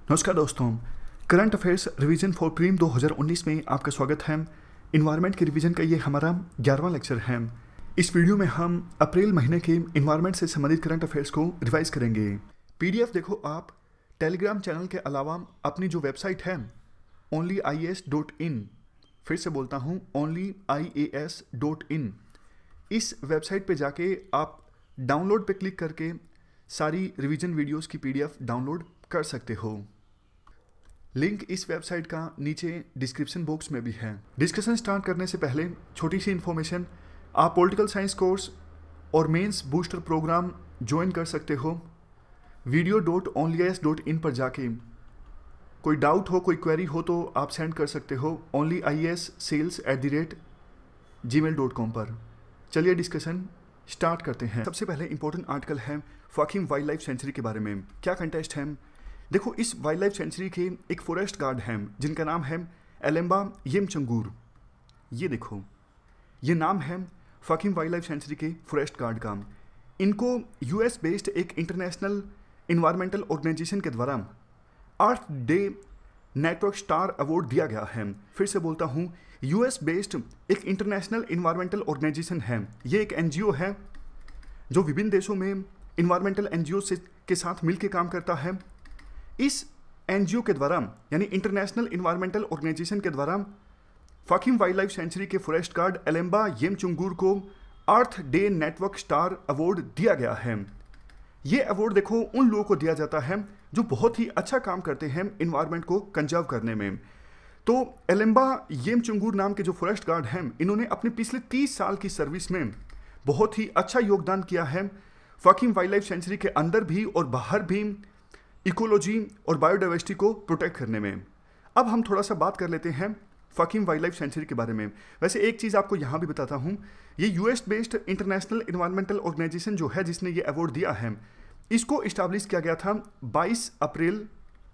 नमस्कार दोस्तों, current affairs revision for prelim 2019 में आपका स्वागत है। इन्वायरमेंट के रिवीजन का ये हमारा 11वां लेक्चर है। इस वीडियो में हम अप्रैल महीने के इन्वायरमेंट से संबंधित करंट अफेयर्स को रिवाइज करेंगे। पीडीएफ देखो आप टेलीग्राम चैनल के अलावा अपनी जो वेबसाइट है onlyias.in, फिर से बोलता हूँ onlyias.in, इस वेबसाइट पे जाके आप डाउनलोड पे क्लिक करके सारी रिवीजन वीडियोस की पीडीएफ डाउनलोड कर सकते हो। लिंक इस वेबसाइट का नीचे डिस्क्रिप्शन बॉक्स में भी है। डिस्कशन स्टार्ट करने से पहले छोटी सी इन्फॉर्मेशन, आप पॉलिटिकल साइंस कोर्स और मेंस बूस्टर प्रोग्राम ज्वाइन कर सकते हो। video.onlyias.in पर जाके कोई डाउट हो, कोई क्वेरी हो तो आप सेंड कर सकते हो onlyias@gmail.com पर। चलिए डिस्कशन स्टार्ट करते हैं। सबसे पहले इंपॉर्टेंट आर्टिकल है फकिंग वाइल्ड लाइफ सेंचुरी के बारे में। क्या कंटेस्ट है? देखो, इस वाइल्ड लाइफ सेंचुरी के एक फॉरेस्ट गार्ड हैं जिनका नाम है एलेम्बा येमचंगूर। ये देखो, ये नाम है फकिंग वाइल्ड लाइफ सेंचुरी के फॉरेस्ट गार्ड का। इनको यूएस बेस्ड एक इंटरनेशनल इन्वायरमेंटल ऑर्गेनाइजेशन के द्वारा Earth Day network star award दिया गया है। फिर से बोलता हूँ, यूएस बेस्ड एक इंटरनेशनल इन्वायरमेंटल ऑर्गेनाइजेशन है। ये एक एनजीओ है जो विभिन्न देशों में इन्वायरमेंटल एनजीओ के साथ मिलकर काम करता है। इस एनजीओ के द्वारा, यानी इंटरनेशनल इन्वायरमेंटल ऑर्गेनाइजेशन के द्वारा, फकिंग वाइल्ड लाइफ सेंचुरी के फॉरेस्ट गार्ड एलेम्बा येमचंगूर को Earth Day network star award दिया गया है। ये अवार्ड देखो उन लोगों को दिया जाता है जो बहुत ही अच्छा काम करते हैं इन्वायरमेंट को कंजर्व करने में। तो एलेम्बा येमचंगूर नाम के जो फॉरेस्ट गार्ड हैं, इन्होंने अपने पिछले 30 साल की सर्विस में बहुत ही अच्छा योगदान किया है फकिंग वाइल्ड लाइफ सेंचुरी के अंदर भी और बाहर भी इकोलॉजी और बायोडाइवर्सिटी को प्रोटेक्ट करने में। अब हम थोड़ा सा बात कर लेते हैं फकिंग वाइल्ड लाइफ सेंचुरी के बारे में। वैसे एक चीज़ आपको यहाँ भी बताता हूँ, ये US based international environmental organisation जो है, जिसने ये अवार्ड दिया है, इसको इस्टेब्लिश किया गया था 22 अप्रैल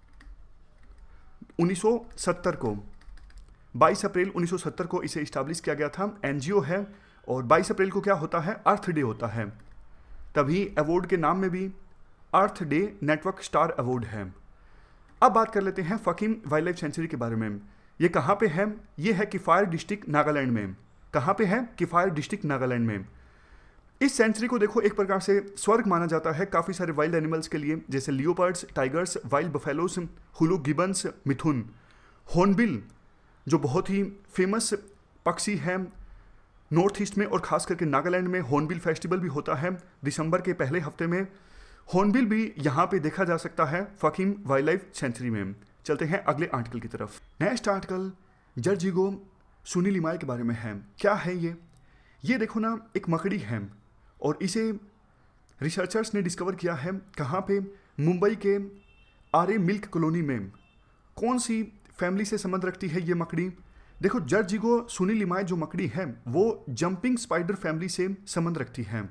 1970 को। 22 अप्रैल 1970 को इसे इस्टेब्लिश किया गया था। एनजीओ है और 22 अप्रैल को क्या होता है? अर्थ डे होता है। तभी अवार्ड के नाम में भी Earth Day network star award है। अब बात कर लेते हैं फकिंग वाइल्ड लाइफ सेंचुरी के बारे में। ये कहाँ पे है? ये है किफायर डिस्ट्रिक्ट नागालैंड में। कहाँ पे है? किफायर डिस्ट्रिक्ट नागालैंड में। इस सेंचुरी को देखो एक प्रकार से स्वर्ग माना जाता है काफ़ी सारे वाइल्ड एनिमल्स के लिए, जैसे लियोपर्ड्स, टाइगर्स, वाइल्ड बफेलोस, हुलू गिबन्स, मिथुन, हॉर्नबिल जो बहुत ही फेमस पक्षी है नॉर्थ ईस्ट में, और खास करके नागालैंड में हॉर्नबिल फेस्टिवल भी होता है दिसंबर के पहले हफ्ते में। हॉर्नबिल भी यहाँ पे देखा जा सकता है फकिंग वाइल्ड लाइफ सेंचुरी में। चलते हैं अगले आर्टिकल की तरफ। नेक्स्ट आर्टिकल जर्जिगो सुनीलिमाय के बारे में है। क्या है ये? ये देखो ना, एक मकड़ी है और इसे रिसर्चर्स ने डिस्कवर किया है। कहाँ पे? मुंबई के आरे मिल्क कॉलोनी में। कौन सी फैमिली से संबंध रखती है ये मकड़ी? देखो, जर्जिगो सुनीलिमाय जो मकड़ी है वो जंपिंग स्पाइडर फैमिली से संबंध रखती है।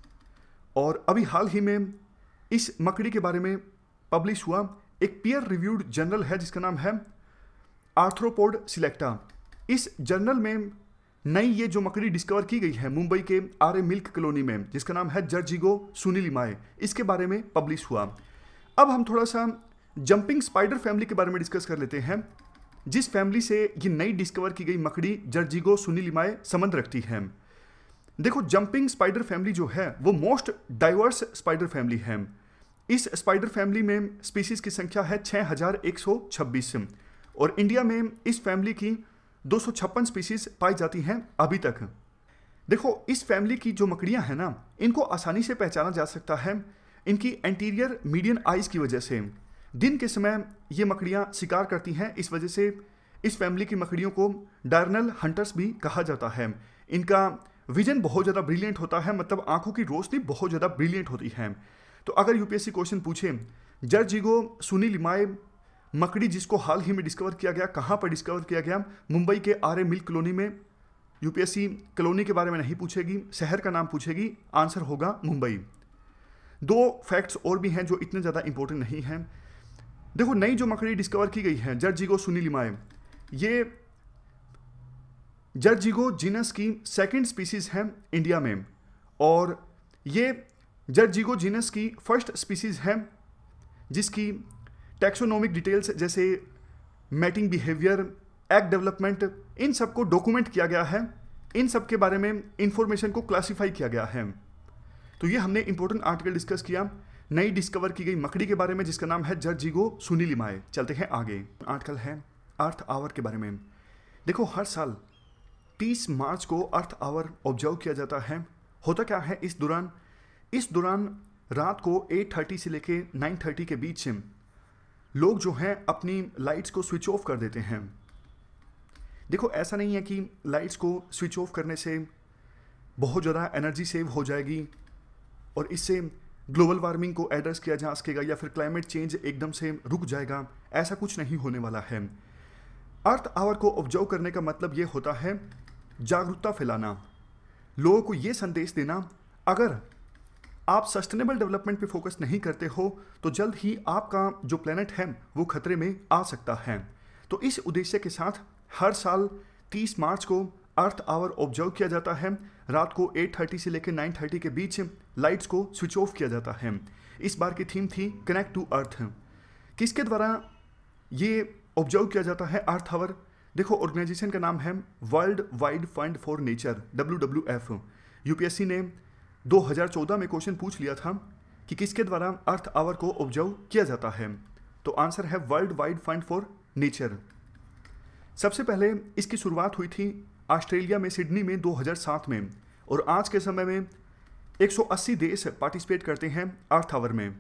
और अभी हाल ही में इस मकड़ी के बारे में पब्लिश हुआ एक पीयर रिव्यूड जर्नल है जिसका नाम है आर्थ्रोपोड सिलेक्टा। इस जर्नल में नई ये जो मकड़ी डिस्कवर की गई है मुंबई के आरे मिल्क कॉलोनी में, जिसका नाम है जर्जिगो सुनीलिमाय, इसके बारे में पब्लिश हुआ। अब हम थोड़ा सा जंपिंग स्पाइडर फैमिली के बारे में डिस्कस कर लेते हैं, जिस फैमिली से ये नई डिस्कवर की गई मकड़ी जर्जिगो सुनीलिमाय संबंध रखती है। देखो, जंपिंग स्पाइडर फैमिली जो है वो मोस्ट डाइवर्स स्पाइडर फैमिली है। इस स्पाइडर फैमिली में स्पीसीज की संख्या है 6126 और इंडिया में इस फैमिली की 256 स्पीसीज पाई जाती हैं अभी तक। देखो, इस फैमिली की जो मकड़ियां हैं ना, इनको आसानी से पहचाना जा सकता है इनकी एंटीरियर मीडियन आइज की वजह से। दिन के समय ये मकड़ियां शिकार करती हैं, इस वजह से इस फैमिली की मकड़ियों को डायर्नल हंटर्स भी कहा जाता है। इनका विजन बहुत ज़्यादा ब्रिलियंट होता है, मतलब आंखों की रोशनी बहुत ज़्यादा ब्रिलियंट होती है। तो अगर यूपीएससी क्वेश्चन पूछे जर्जिगो सुनीलिमाय मकड़ी जिसको हाल ही में डिस्कवर किया गया, कहाँ पर डिस्कवर किया गया? मुंबई के आरे मिल्क कॉलोनी में। यूपीएससी कॉलोनी के बारे में नहीं पूछेगी, शहर का नाम पूछेगी, आंसर होगा मुंबई। 2 फैक्ट्स और भी हैं जो इतने ज़्यादा इंपॉर्टेंट नहीं हैं। देखो, नई जो मकड़ी डिस्कवर की गई है जर्जिगो सुनीलिमाय, ये जर्जिगो जीनस की सेकंड स्पीसीज है इंडिया में, और ये जर्जिगो जीनस की फर्स्ट स्पीसीज है जिसकी टैक्सोनॉमिक डिटेल्स जैसे मैटिंग बिहेवियर, एग डेवलपमेंट, इन सबको डॉक्यूमेंट किया गया है, इन सब के बारे में इंफॉर्मेशन को क्लासिफाई किया गया है। तो ये हमने इंपॉर्टेंट आर्टिकल डिस्कस किया नई डिस्कवर की गई मकड़ी के बारे में जिसका नाम है जर्जिगो सुनीलिमाए। चलते हैं आगे। आर्टिकल है अर्थ आवर के बारे में। देखो हर साल 30 मार्च को अर्थ आवर ऑब्जर्व किया जाता है। होता क्या है इस दौरान रात को 8:30 से लेके 9:30 के बीच लोग जो हैं अपनी लाइट्स को स्विच ऑफ कर देते हैं। देखो ऐसा नहीं है कि लाइट्स को स्विच ऑफ करने से बहुत ज़्यादा एनर्जी सेव हो जाएगी और इससे ग्लोबल वार्मिंग को एड्रेस किया जा सकेगा या फिर क्लाइमेट चेंज एकदम से रुक जाएगा। ऐसा कुछ नहीं होने वाला है। अर्थ आवर को ऑब्जर्व करने का मतलब ये होता है जागरूकता फैलाना, लोगों को ये संदेश देना अगर आप सस्टेनेबल डेवलपमेंट पे फोकस नहीं करते हो तो जल्द ही आपका जो प्लेनेट है वो खतरे में आ सकता है। तो इस उद्देश्य के साथ हर साल 30 मार्च को अर्थ आवर ऑब्जर्व किया जाता है। रात को 8:30 से लेकर 9:30 के बीच लाइट्स को स्विच ऑफ किया जाता है। इस बार की थीम थी कनेक्ट टू अर्थ। किसके द्वारा ये ऑब्जर्व किया जाता है अर्थ आवर? देखो ऑर्गेनाइजेशन का नाम है world wide fund for nature, WWF। UPSC ने 2014 में क्वेश्चन पूछ लिया था कि किसके द्वारा अर्थ आवर को ऑब्जर्व किया जाता है, तो आंसर है world wide fund for nature. सबसे पहले इसकी शुरुआत हुई थी ऑस्ट्रेलिया में सिडनी में 2007 में और आज के समय में 180 देश पार्टिसिपेट करते हैं अर्थ आवर में।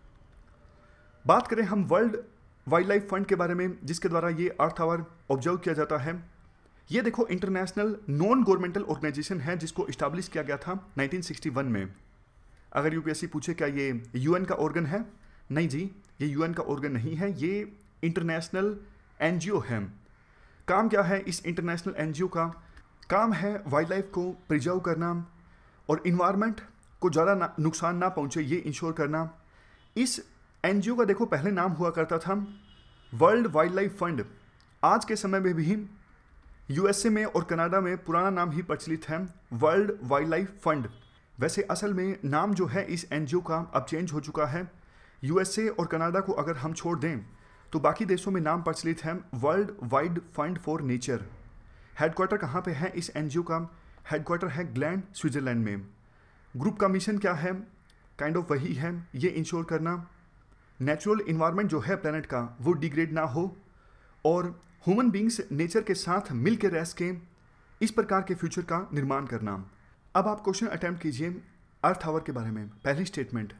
बात करें हम वर्ल्ड वाइल्ड लाइफ फंड के बारे में जिसके द्वारा ये अर्थ आवर ऑब्जर्व किया जाता है। ये देखो इंटरनेशनल नॉन गवर्नमेंटल ऑर्गेनाइजेशन है जिसको इस्टेब्लिश किया गया था 1961 में। अगर यूपीएससी पूछे क्या ये यूएन का ऑर्गन है, नहीं जी, ये यूएन का ऑर्गन नहीं है, ये इंटरनेशनल एनजीओ है। काम क्या है इस इंटरनेशनल एनजीओ का? काम है वाइल्ड लाइफ को प्रिजर्व करना और इन्वायरमेंट को ज़्यादा नुकसान ना पहुंचे ये इंश्योर करना। इस एनजीओ का देखो पहले नाम हुआ करता था वर्ल्ड वाइल्ड लाइफ फंड। आज के समय में भी यूएसए में और कनाडा में पुराना नाम ही प्रचलित है वर्ल्ड वाइल्ड लाइफ फंड। वैसे असल में नाम जो है इस एनजीओ का अब चेंज हो चुका है। यूएसए और कनाडा को अगर हम छोड़ दें तो बाकी देशों में नाम प्रचलित है world wide fund for nature. Headquarter कहाँ पे है इस एनजीओ का? हेडक्वार्टर है ग्लैंड, स्विट्जरलैंड में। ग्रुप का मिशन क्या है? काइंड ऑफ वही है, ये इंश्योर करना नेचुरल इन्वायरमेंट जो है प्लेनेट का वो डिग्रेड ना हो और ह्यूमन बींग्स नेचर के साथ मिल के रह सकें, इस प्रकार के फ्यूचर का निर्माण करना। अब आप क्वेश्चन अटेम्प्ट कीजिए अर्थ आवर के बारे में। पहली स्टेटमेंट,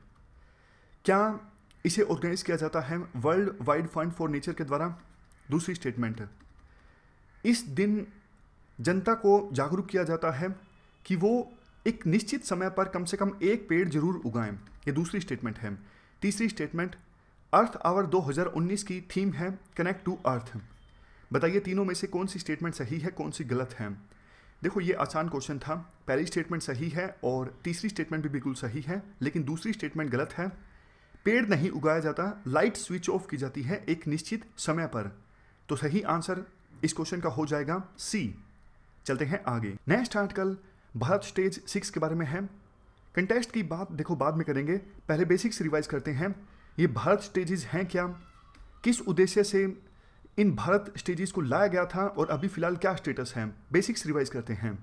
क्या इसे ऑर्गेनाइज किया जाता है world wide fund for nature के द्वारा? दूसरी स्टेटमेंट, इस दिन जनता को जागरूक किया जाता है कि वो एक निश्चित समय पर कम से कम एक पेड़ जरूर उगाएं। ये दूसरी स्टेटमेंट है। तीसरी स्टेटमेंट, अर्थ आवर 2019 की थीम है कनेक्ट टू अर्थ। बताइए तीनों में से कौन सी स्टेटमेंट सही है, कौन सी गलत है? देखो ये आसान क्वेश्चन था। पहली स्टेटमेंट सही है और तीसरी स्टेटमेंट भी बिल्कुल सही है, लेकिन दूसरी स्टेटमेंट गलत है। पेड़ नहीं उगाया जाता, लाइट स्विच ऑफ की जाती है एक निश्चित समय पर। तो सही आंसर इस क्वेश्चन का हो जाएगा सी। चलते हैं आगे। नेक्स्ट आर्टिकल भारत स्टेज 6 के बारे में है। कंटेस्ट की बात देखो बाद में करेंगे, पहले बेसिक्स रिवाइज करते हैं। ये भारत स्टेजेस हैं क्या, किस उद्देश्य से इन भारत स्टेजेस को लाया गया था और अभी फिलहाल क्या स्टेटस है, बेसिक्स रिवाइज करते हैं।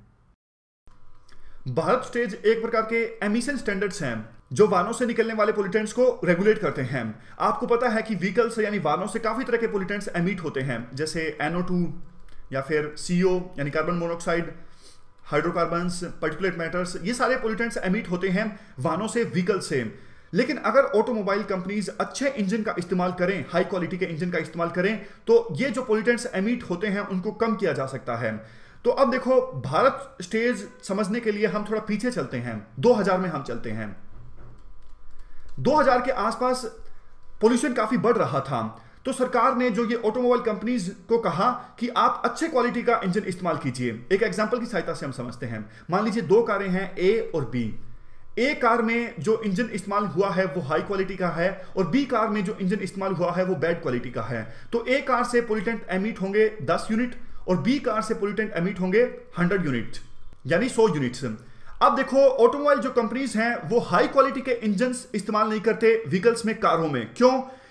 भारत स्टेज एक प्रकार के एमिशन स्टैंडर्ड्स हैं जो वाहनों से निकलने वाले पोल्यूटेंट्स को रेगुलेट करते हैं। आपको पता है कि व्हीकल्स यानी वाहनों से काफी तरह के पोल्यूटेंट्स एमिट होते हैं, जैसे NO2 या फिर CO यानी carbon monoxide, hydrocarbons, particulate matters, ये सारे पोल्यूटेंट्स एमिट होते हैं वाहनों से, व्हीकल से। लेकिन अगर ऑटोमोबाइल कंपनीज अच्छे इंजन का इस्तेमाल करें, हाई क्वालिटी के इंजन का इस्तेमाल करें, तो ये जो पोल्यूटेंट्स एमिट होते हैं उनको कम किया जा सकता है। तो अब देखो भारत स्टेज समझने के लिए हम थोड़ा पीछे चलते हैं, 2000 में हम चलते हैं। 2000 के आसपास पोल्यूशन काफी बढ़ रहा था, तो सरकार ने जो ये ऑटोमोबाइल कंपनीज को कहा कि आप अच्छे क्वालिटी का इंजन इस्तेमाल कीजिए। एक एग्जांपल की सहायता से हम समझते हैं। मान लीजिए दो कारें हैं A और B। ए कार में जो इंजन इस्तेमाल हुआ है वो हाई क्वालिटी का है और बी कार में जो इंजन इस्तेमाल हुआ है वो बैड क्वालिटी का है। तो ए कार से पोल्यूटेंट एमिट होंगे 10 यूनिट और बी कार से पोल्यूटेंट एमिट होंगे 100 यूनिट, यानी 100 यूनिट्स। अब देखो ऑटोमोबाइल जो कंपनीज हैं वो हाई क्वालिटी के इंजन इस्तेमाल नहीं करते व्हीकल्स में, कारों में। क्यों?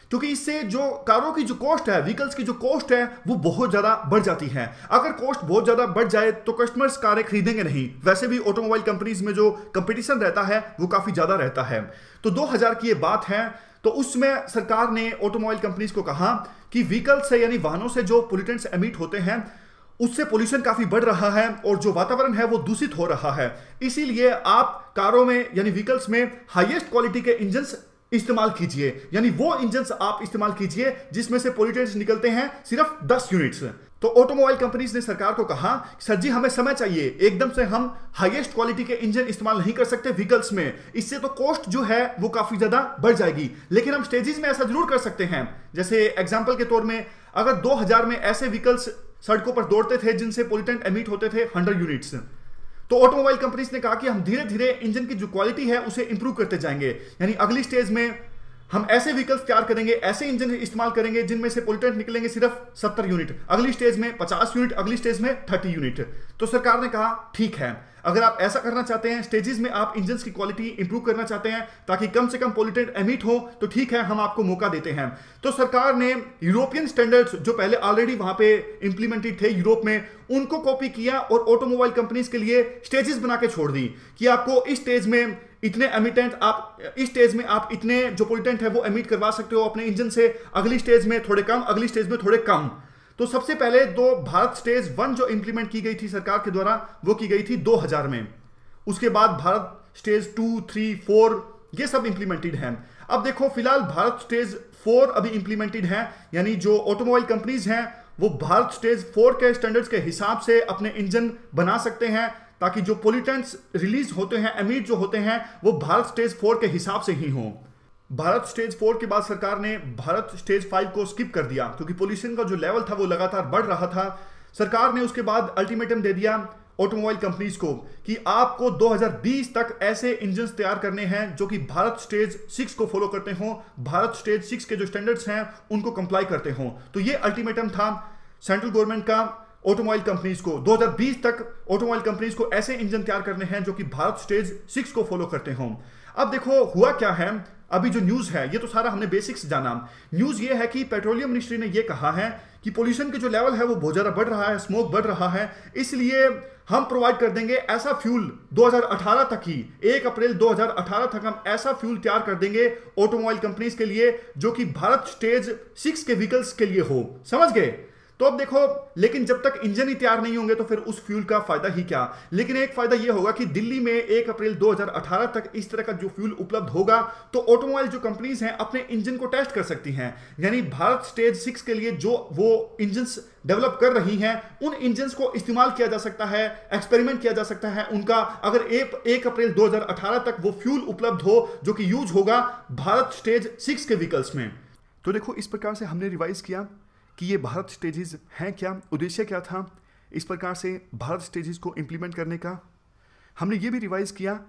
क्योंकि इससे जो कारों की जो कॉस्ट है, व्हीकल्स की जो कॉस्ट है, वो बहुत ज्यादा बढ़ जाती है। अगर कॉस्ट बहुत ज्यादा बढ़ जाए तो कस्टमर्स कारें खरीदेंगे नहीं। वैसे भी ऑटोमोबाइल कंपनीज में जो कंपटीशन रहता है वो काफी ज्यादा रहता है। तो 2000 की ये बात है, तो उसमें सरकार ने ऑटोमोबाइल कंपनीज को कहा कि व्हीकल से यानी वाहनों से जो पोल्यूटेंट्स एमिट होते हैं उससे पोल्यूशन काफी बढ़ रहा है और जो वातावरण है वो दूषित हो रहा है। इसीलिए आप कारों में यानी व्हीकल्स में हाईएस्ट क्वालिटी के इंजन्स इस्तेमाल कीजिए, यानी वो इंजन्स आप इस्तेमाल कीजिए जिसमें से पोल्यूटेंट्स निकलते हैं सिर्फ 10 यूनिट्स। तो ऑटोमोबाइल कंपनीज ने सरकार को कहा, सर जी हमें समय चाहिए, एकदम से हम हाईएस्ट क्वालिटी के इंजन इस्तेमाल नहीं कर सकते व्हीकल्स में, इससे तो कॉस्ट जो है वो काफी ज्यादा बढ़ जाएगी। लेकिन हम स्टेजेस में ऐसा जरूर कर सकते हैं। जैसे एग्जांपल के तौर में अगर 2000 में ऐसे व्हीकल्स सड़कों पर दौड़ते थे जिनसे पोल्यूटेंट एमिट होते थे 100 यूनिट्स, तो ऑटोमोबाइल कंपनीज ने कहा कि हम धीरे धीरे इंजन की जो क्वालिटी है उसे इंप्रूव करते जाएंगे। यानी अगली स्टेज में हम ऐसे व्हीकल्स तैयार करेंगे, ऐसे इंजन इस्तेमाल करेंगे जिनमें से पोल्यूटेंट निकलेंगे सिर्फ 70 यूनिट, अगली स्टेज में 50 यूनिट, अगली स्टेज में 30 यूनिट। तो सरकार ने कहा ठीक है, अगर आप ऐसा करना चाहते हैं, स्टेजेस में आप इंजन की क्वालिटी इंप्रूव करना चाहते हैं ताकि कम से कम पोल्यूटेंट एमिट हो, तो ठीक है, हम आपको मौका देते हैं। तो सरकार ने यूरोपियन स्टैंडर्ड्स जो पहले ऑलरेडी वहां पे इंप्लीमेंटेड थे यूरोप में, उनको कॉपी किया और ऑटोमोबाइल कंपनीज के लिए स्टेजेस बना के छोड़ दी कि आपको इस स्टेज में इतने एमिटेंट, आप इस स्टेज में आप इतने जो पोल्यूटेंट है वो एमिट करवा सकते हो अपने इंजन से, अगली स्टेज में थोड़े कम, अगली स्टेज में थोड़े कम। तो सबसे पहले भारत स्टेज 1 जो इंप्लीमेंट की गई थी सरकार के द्वारा, वो की गई थी 2000 में। उसके बाद भारत स्टेज 2, 3, 4 ये सब इंप्लीमेंटेड है। अब देखो फिलहाल भारत स्टेज 4 अभी इंप्लीमेंटेड है, यानी जो ऑटोमोबाइल कंपनीज हैं वो भारत स्टेज 4 के स्टैंडर्ड्स के हिसाब से अपने इंजन बना सकते हैं ताकि जो पोल्यूटेंट्स रिलीज होते हैं, एमिट जो होते हैं, वो भारत स्टेज 4 के हिसाब से ही हो। भारत स्टेज 4 के बाद सरकार ने भारत स्टेज 5 को स्किप कर दिया क्योंकि पोल्यूशन का जो लेवल था वो लगातार बढ़ रहा था। सरकार ने उसके बाद अल्टीमेटम दे दिया ऑटोमोबाइल कंपनीज को कि आपको 2020 तक ऐसे इंजन्स तैयार करने हैं जो कि भारत स्टेज 6 को फॉलो करते हों, भारत स्टेज 6 के जो स्टैंडर्ड्स हैं उनको कंप्लाई करते हों। तो ये अल्टीमेटम था सेंट्रल गवर्नमेंट का ऑटोमोबाइल कंपनीज को। 2020 तक ऑटोमोबाइल कंपनीज को ऐसे इंजन तैयार करने हैं जो कि भारत स्टेज 6 को फॉलो करते हों। अब देखो हुआ क्या है, अभी जो न्यूज है, ये तो सारा हमने बेसिक्स जाना। न्यूज ये है कि पेट्रोलियम मिनिस्ट्री ने ये कहा है कि पोल्यूशन के जो लेवल है वो बहुत ज्यादा बढ़ रहा है, स्मोक बढ़ रहा है, इसलिए हम प्रोवाइड कर देंगे ऐसा फ्यूल 2018 तक ही, 1 अप्रैल 2018 तक हम ऐसा फ्यूल तैयार कर देंगे ऑटोमोबाइल कंपनीज के लिए जो कि भारत स्टेज 6 के व्हीकल्स के लिए हो। समझ गए? तो अब देखो, लेकिन जब तक इंजन ही तैयार नहीं होंगे तो फिर उस फ्यूल का फायदा ही क्या। लेकिन एक फायदा यह होगा कि दिल्ली में 1 अप्रैल 2018 तक इस तरह का जो फ्यूल उपलब्ध होगा तो ऑटोमोबाइल जो कंपनीज हैं अपने इंजन को टेस्ट कर सकती हैं। यानी भारत स्टेज 6 के लिए जो वो इंजन्स डेवलप कर रही हैं उन इंजन्स को इस्तेमाल किया जा सकता है, एक्सपेरिमेंट किया जा सकता है उनका, अगर 1 अप्रैल 2018 तक वो फ्यूल उपलब्ध हो जो कि यूज होगा भारत स्टेज 6 के व्हीकल्स में। तो देखो इस प्रकार से हमने रिवाइज किया कि ये भारत स्टेजेस हैं क्या, उद्देश्य क्या था इस प्रकार से भारत स्टेजेस को इंप्लीमेंट करने का। हमने ये भी रिवाइज किया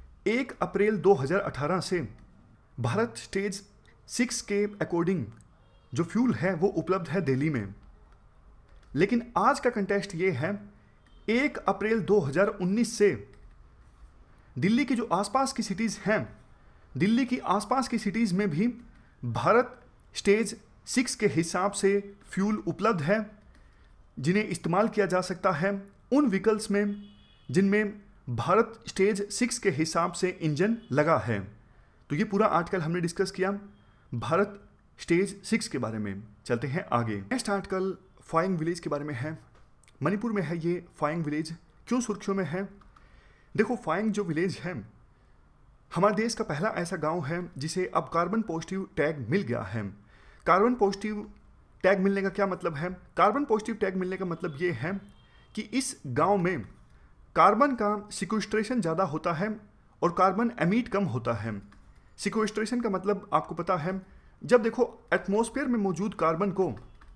1 अप्रैल 2018 से भारत स्टेज 6 के अकॉर्डिंग जो फ्यूल है वो उपलब्ध है दिल्ली में। लेकिन आज का कंटेक्स्ट ये है 1 अप्रैल 2019 से दिल्ली की जो आसपास की सिटीज़ हैं, दिल्ली की आसपास की सिटीज़ में भी भारत स्टेज 6 के हिसाब से फ्यूल उपलब्ध है जिन्हें इस्तेमाल किया जा सकता है उन व्हीकल्स में जिनमें भारत स्टेज 6 के हिसाब से इंजन लगा है। तो ये पूरा आर्टिकल हमने डिस्कस किया भारत स्टेज 6 के बारे में। चलते हैं आगे। नेक्स्ट आर्टिकल फाइंग विलेज के बारे में है। मणिपुर में है ये फाइंग विलेज। क्यों सुर्खियों में है? देखो फाइंग जो विलेज है हमारे देश का पहला ऐसा गाँव है जिसे अब कार्बन पॉजिटिव टैग मिल गया है। कार्बन पॉजिटिव टैग मिलने का क्या मतलब है? कार्बन पॉजिटिव टैग मिलने का मतलब ये है कि इस गांव में कार्बन का सिक्वेस्ट्रेशन ज़्यादा होता है और कार्बन एमिट कम होता है। सिक्वेस्ट्रेशन का मतलब आपको पता है, जब देखो एटमॉस्फेयर में मौजूद कार्बन को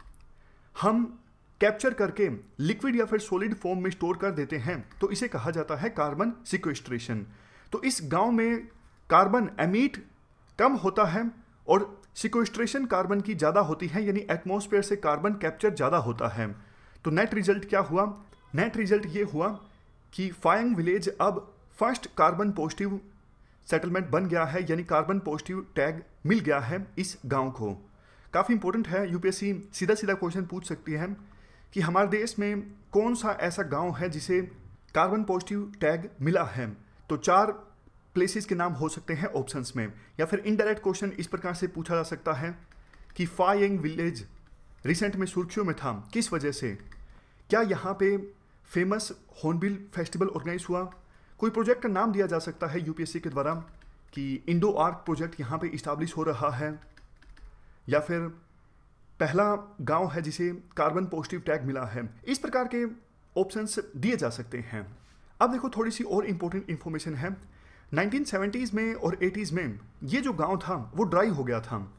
हम कैप्चर करके लिक्विड या फिर सॉलिड फॉर्म में स्टोर कर देते हैं तो इसे कहा जाता है कार्बन सिक्वेस्ट्रेशन। तो इस गांव में कार्बन एमिट कम होता है और सिक्वेस्ट्रेशन कार्बन की ज़्यादा होती है, यानी एटमॉस्फेयर से कार्बन कैप्चर ज़्यादा होता है। तो नेट रिजल्ट क्या हुआ? नेट रिजल्ट ये हुआ कि फाइंग विलेज अब फर्स्ट कार्बन पॉजिटिव सेटलमेंट बन गया है, यानी कार्बन पॉजिटिव टैग मिल गया है इस गांव को। काफ़ी इंपॉर्टेंट है। यूपीएससी सीधा सीधा क्वेश्चन पूछ सकती है कि हमारे देश में कौन सा ऐसा गांव है जिसे कार्बन पॉजिटिव टैग मिला है। तो 4 प्लेसेस के नाम हो सकते हैं ऑप्शंस में। या फिर इनडायरेक्ट क्वेश्चन इस प्रकार से पूछा जा सकता है कि फायंग विलेज रिसेंट में सुर्खियों में था, किस वजह से? क्या यहाँ पे फेमस हॉर्नबिल फेस्टिवल ऑर्गेनाइज हुआ? कोई प्रोजेक्ट का नाम दिया जा सकता है यूपीएससी के द्वारा कि इंडो आर्क प्रोजेक्ट यहाँ पे इस्टाब्लिश हो रहा है। या फिर पहला गांव है जिसे कार्बन पॉजिटिव टैग मिला है। इस प्रकार के ऑप्शंस दिए जा सकते हैं। अब देखो थोड़ी सी और इम्पोर्टेंट इन्फॉर्मेशन है। 1970s में और 80s में ये जो गांव था वो ड्राई हो गया था।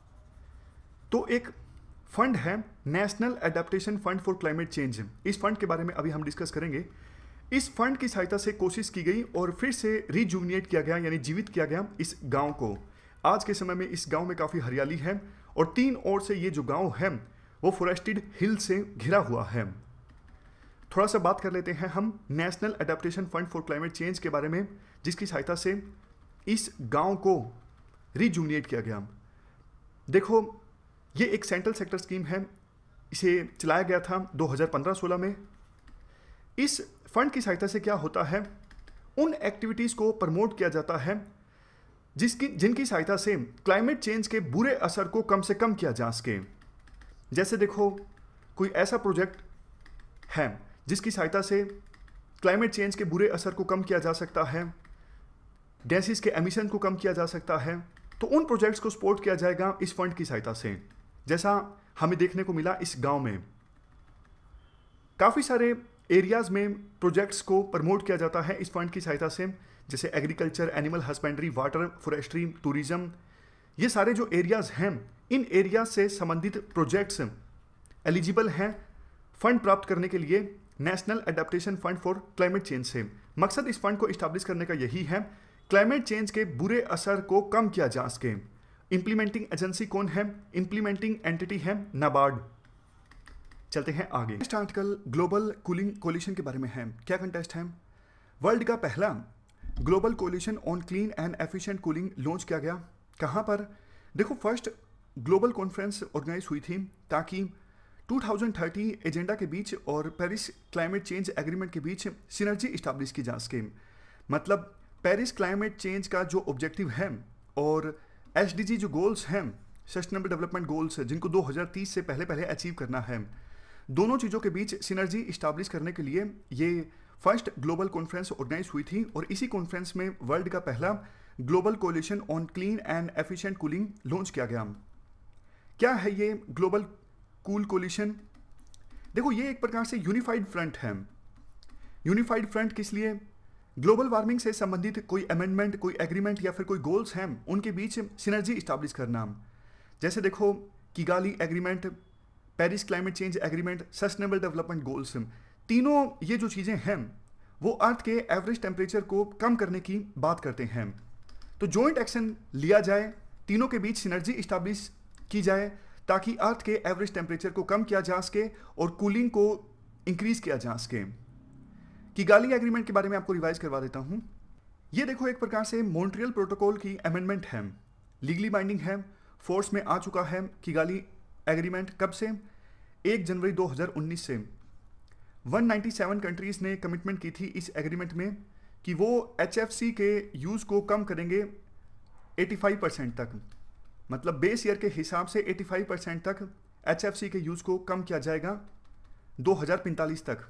तो एक फंड है national adaptation fund for climate change. इस फंड के बारे में अभी हम डिस्कस करेंगे। इस फंड की सहायता से कोशिश की गई और फिर से रिजुविनेट किया गया, यानी जीवित किया गया इस गांव को। आज के समय में इस गांव में काफ़ी हरियाली है और 3 ओर से ये जो गांव है वो फॉरेस्टेड हिल से घिरा हुआ है। थोड़ा सा बात कर लेते हैं हम national adaptation fund for climate change के बारे में, जिसकी सहायता से इस गांव को रिजुविनेट किया गया। देखो ये एक सेंट्रल सेक्टर स्कीम है, इसे चलाया गया था 2015-16 में। इस फंड की सहायता से क्या होता है, उन एक्टिविटीज़ को प्रमोट किया जाता है जिनकी सहायता से क्लाइमेट चेंज के बुरे असर को कम से कम किया जा सके। जैसे देखो कोई ऐसा प्रोजेक्ट है जिसकी सहायता से क्लाइमेट चेंज के बुरे असर को कम किया जा सकता है, गैसेस के एमिशन को कम किया जा सकता है, तो उन प्रोजेक्ट्स को सपोर्ट किया जाएगा इस फंड की सहायता से। जैसा हमें देखने को मिला इस गांव में काफ़ी सारे एरियाज़ में प्रोजेक्ट्स को प्रमोट किया जाता है इस फंड की सहायता से, जैसे agriculture, animal husbandry, water, forestry, tourism. ये सारे जो एरियाज़ हैं, इन एरियाज से संबंधित प्रोजेक्ट्स एलिजिबल हैं फंड प्राप्त करने के लिए national adaptation fund for climate change से। मकसद इस फंड को इस्टेब्लिश करने का यही है, क्लाइमेट चेंज के बुरे असर को कम किया जा सके। इंप्लीमेंटिंग एजेंसी कौन है? इंप्लीमेंटिंग एंटिटी है नाबार्ड। चलते हैं आगे। Next article global cooling coalition के बारे में है। क्या कंटेस्ट है? वर्ल्ड का पहला global coalition on clean and efficient cooling launch किया गया। कहाँ पर? देखो फर्स्ट ग्लोबल कॉन्फ्रेंस ऑर्गेनाइज हुई थी ताकि 2030 एजेंडा के बीच और पेरिस क्लाइमेट चेंज एग्रीमेंट के बीच सिनर्जी इस्टेब्लिश की जा सके। मतलब पेरिस क्लाइमेट चेंज का जो ऑब्जेक्टिव है और एसडीजी जो गोल्स हैं, सस्टेनेबल डेवलपमेंट गोल्स, जिनको 2030 से पहले अचीव करना है, दोनों चीज़ों के बीच सिनर्जी इस्टेब्लिश करने के लिए ये फर्स्ट ग्लोबल कॉन्फ्रेंस ऑर्गेनाइज हुई थी। और इसी कॉन्फ्रेंस में वर्ल्ड का पहला global coalition on clean and efficient cooling launch किया गया। क्या है ये ग्लोबल कूल कोलिशन? देखो ये एक प्रकार से यूनिफाइड फ्रंट है। यूनिफाइड फ्रंट किस लिए? ग्लोबल वार्मिंग से संबंधित कोई अमेंडमेंट, कोई एग्रीमेंट या फिर कोई गोल्स हैं, उनके बीच सिनर्जी इस्टेब्लिश करना। जैसे देखो Kigali agreement, Paris climate change agreement, sustainable development goals, तीनों ये जो चीज़ें हैं वो अर्थ के एवरेज टेम्परेचर को कम करने की बात करते हैं। तो जॉइंट एक्शन लिया जाए, तीनों के बीच सिनर्जी इस्टेब्लिश की जाए ताकि अर्थ के एवरेज टेम्परेचर को कम किया जा सके और कूलिंग को इंक्रीज किया जा सके। किगाली एग्रीमेंट के बारे में आपको रिवाइज करवा देता हूँ। ये देखो एक प्रकार से मॉन्ट्रियल प्रोटोकॉल की अमेंडमेंट है, लीगली बाइंडिंग है, फोर्स में आ चुका है किगाली एग्रीमेंट। कब से? 1 जनवरी 2019 से। 197 कंट्रीज़ ने कमिटमेंट की थी इस एग्रीमेंट में कि वो HFC के यूज़ को कम करेंगे 85% तक। मतलब बेस ईयर के हिसाब से 85% तक HFC के यूज़ को कम किया जाएगा 2045 तक।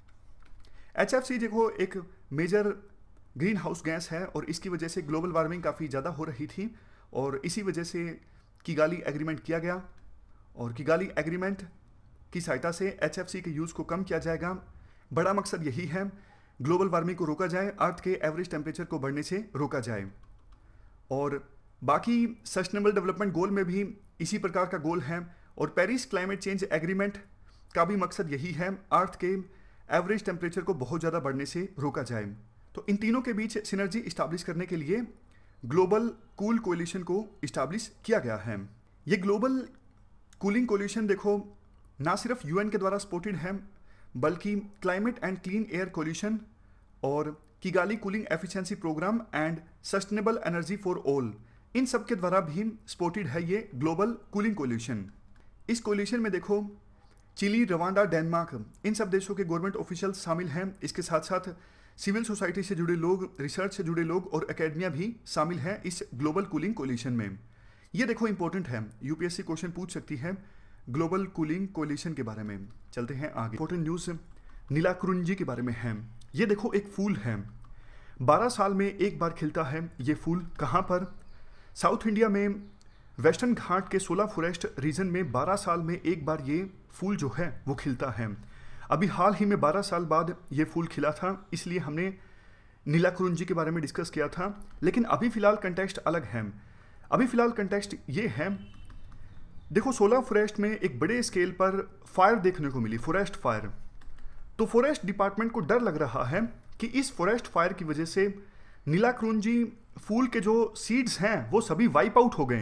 HFC देखो एक मेजर ग्रीन हाउस गैस है और इसकी वजह से ग्लोबल वार्मिंग काफ़ी ज़्यादा हो रही थी और इसी वजह से किगाली एग्रीमेंट किया गया। और किगाली एग्रीमेंट की सहायता से HFC के यूज़ को कम किया जाएगा। बड़ा मकसद यही है, ग्लोबल वार्मिंग को रोका जाए, अर्थ के एवरेज टेम्परेचर को बढ़ने से रोका जाए। और बाकी सस्टेनेबल डेवलपमेंट गोल में भी इसी प्रकार का गोल है और पेरिस क्लाइमेट चेंज एग्रीमेंट का भी मकसद यही है, अर्थ के एवरेज टेम्परेचर को बहुत ज़्यादा बढ़ने से रोका जाए। तो इन तीनों के बीच सिनर्जी इस्टेब्लिश करने के लिए ग्लोबल कूल कोलिशन को इस्टेब्लिश किया गया है। ये ग्लोबल कूलिंग कोलिशन देखो ना सिर्फ UN के द्वारा सपोर्टेड है बल्कि climate and clean air coalition और Kigali cooling efficiency programme and sustainable energy for all, इन सब के द्वारा भी सपोर्टेड है ये ग्लोबल कूलिंग कोलिशन। इस कोलिशन में देखो चिली, रवांडा, डेनमार्क, इन सब देशों के गवर्नमेंट ऑफिशियल शामिल हैं। इसके साथ साथ सिविल सोसाइटी से जुड़े लोग, रिसर्च से जुड़े लोग और एकेडमिया भी शामिल हैं इस ग्लोबल कूलिंग कोलिशन में। ये देखो इंपॉर्टेंट है, यूपीएससी क्वेश्चन पूछ सकती है ग्लोबल कूलिंग कोलिशन के बारे में। चलते हैं आगे। इंपॉर्टेंट न्यूज़ नीलाकुरुंजी के बारे में है। ये देखो एक फूल है, 12 साल में एक बार खिलता है ये फूल। कहाँ पर? साउथ इंडिया में वेस्टर्न घाट के 16 फॉरेस्ट रीजन में 12 साल में एक बार ये फूल जो है वो खिलता है। अभी हाल ही में 12 साल बाद ये फूल खिला था, इसलिए हमने नीलाकुरुंजी के बारे में डिस्कस किया था। लेकिन अभी फ़िलहाल कंटेक्स्ट अलग है। अभी फ़िलहाल कंटेक्स्ट ये है, देखो 16 फॉरेस्ट में एक बड़े स्केल पर फायर देखने को मिली, फॉरेस्ट फायर। तो फॉरेस्ट डिपार्टमेंट को डर लग रहा है कि इस फॉरेस्ट फायर की वजह से नीलाकुरुंजी फूल के जो सीड्स हैं वो सभी वाइप आउट हो गए।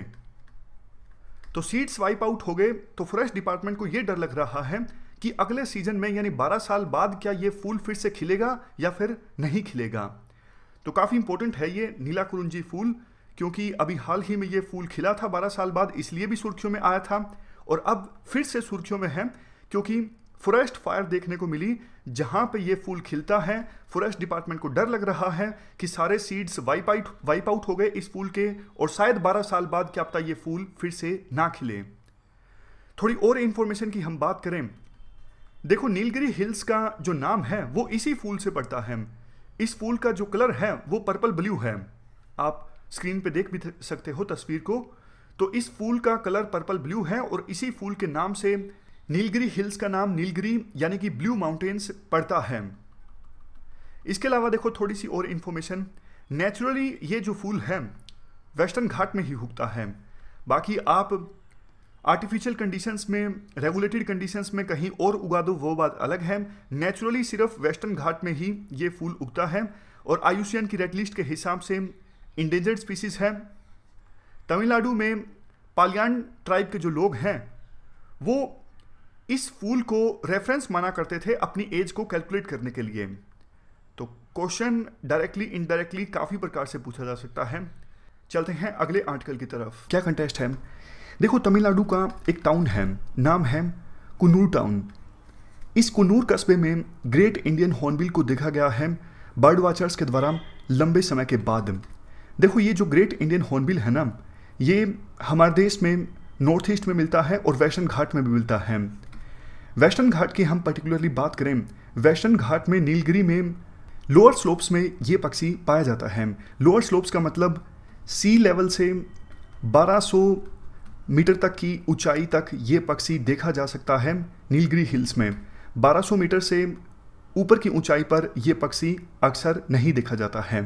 तो सीड्स वाइप आउट हो गए तो फॉरेस्ट डिपार्टमेंट को ये डर लग रहा है कि अगले सीजन में यानी 12 साल बाद क्या ये फूल फिर से खिलेगा या फिर नहीं खिलेगा। तो काफ़ी इंपॉर्टेंट है ये नीलाकुरुंजी फूल, क्योंकि अभी हाल ही में ये फूल खिला था 12 साल बाद, इसलिए भी सुर्खियों में आया था और अब फिर से सुर्खियों में है क्योंकि फॉरेस्ट फायर देखने को मिली जहां पे ये फूल खिलता है। फॉरेस्ट डिपार्टमेंट को डर लग रहा है कि सारे सीड्स वाइप आउट हो गए इस फूल के और शायद 12 साल बाद क्या पता ये फूल फिर से ना खिले। थोड़ी और इंफॉर्मेशन की हम बात करें, देखो नीलगिरी हिल्स का जो नाम है वो इसी फूल से पड़ता है। इस फूल का जो कलर है वो पर्पल ब्लू है, आप स्क्रीन पे देख भी सकते हो तस्वीर को। तो इस फूल का कलर पर्पल ब्लू है और इसी फूल के नाम से नीलगिरी हिल्स का नाम नीलगिरी यानी कि ब्लू माउंटेन्स पड़ता है। इसके अलावा देखो थोड़ी सी और इन्फॉर्मेशन, नेचुरली ये जो फूल है वेस्टर्न घाट में ही उगता है। बाकी आप आर्टिफिशियल कंडीशंस में, रेगुलेटेड कंडीशंस में कहीं और उगा दो वो बात अलग है। नेचुरली सिर्फ वेस्टर्न घाट में ही ये फूल उगता है और IUCN की रेड लिस्ट के हिसाब से इंडेंजर्ड स्पीसीज है। तमिलनाडु में पालियान ट्राइब के जो लोग हैं वो इस फूल को रेफरेंस माना करते थे अपनी एज को कैलकुलेट करने के लिए। तो क्वेश्चन डायरेक्टली इनडायरेक्टली काफ़ी प्रकार से पूछा जा सकता है। चलते हैं अगले आर्टिकल की तरफ। क्या कंटेस्ट है? देखो तमिलनाडु का एक टाउन है, नाम है कुन्नूर टाउन। इस कुन्नूर कस्बे में ग्रेट इंडियन हॉर्नबिल को देखा गया है बर्ड वॉचर्स के द्वारा लंबे समय के बाद। देखो ये जो ग्रेट इंडियन हॉर्नबिल है ना, ये हमारे देश में नॉर्थ ईस्ट में मिलता है और वेस्टर्न घाट में भी मिलता है। वेस्टर्न घाट की हम पर्टिकुलरली बात करें, वेस्टर्न घाट में नीलगिरी में लोअर स्लोप्स में ये पक्षी पाया जाता है। लोअर स्लोप्स का मतलब सी लेवल से 1200 मीटर तक की ऊंचाई तक ये पक्षी देखा जा सकता है। नीलगिरी हिल्स में 1200 मीटर से ऊपर की ऊंचाई पर यह पक्षी अक्सर नहीं देखा जाता है।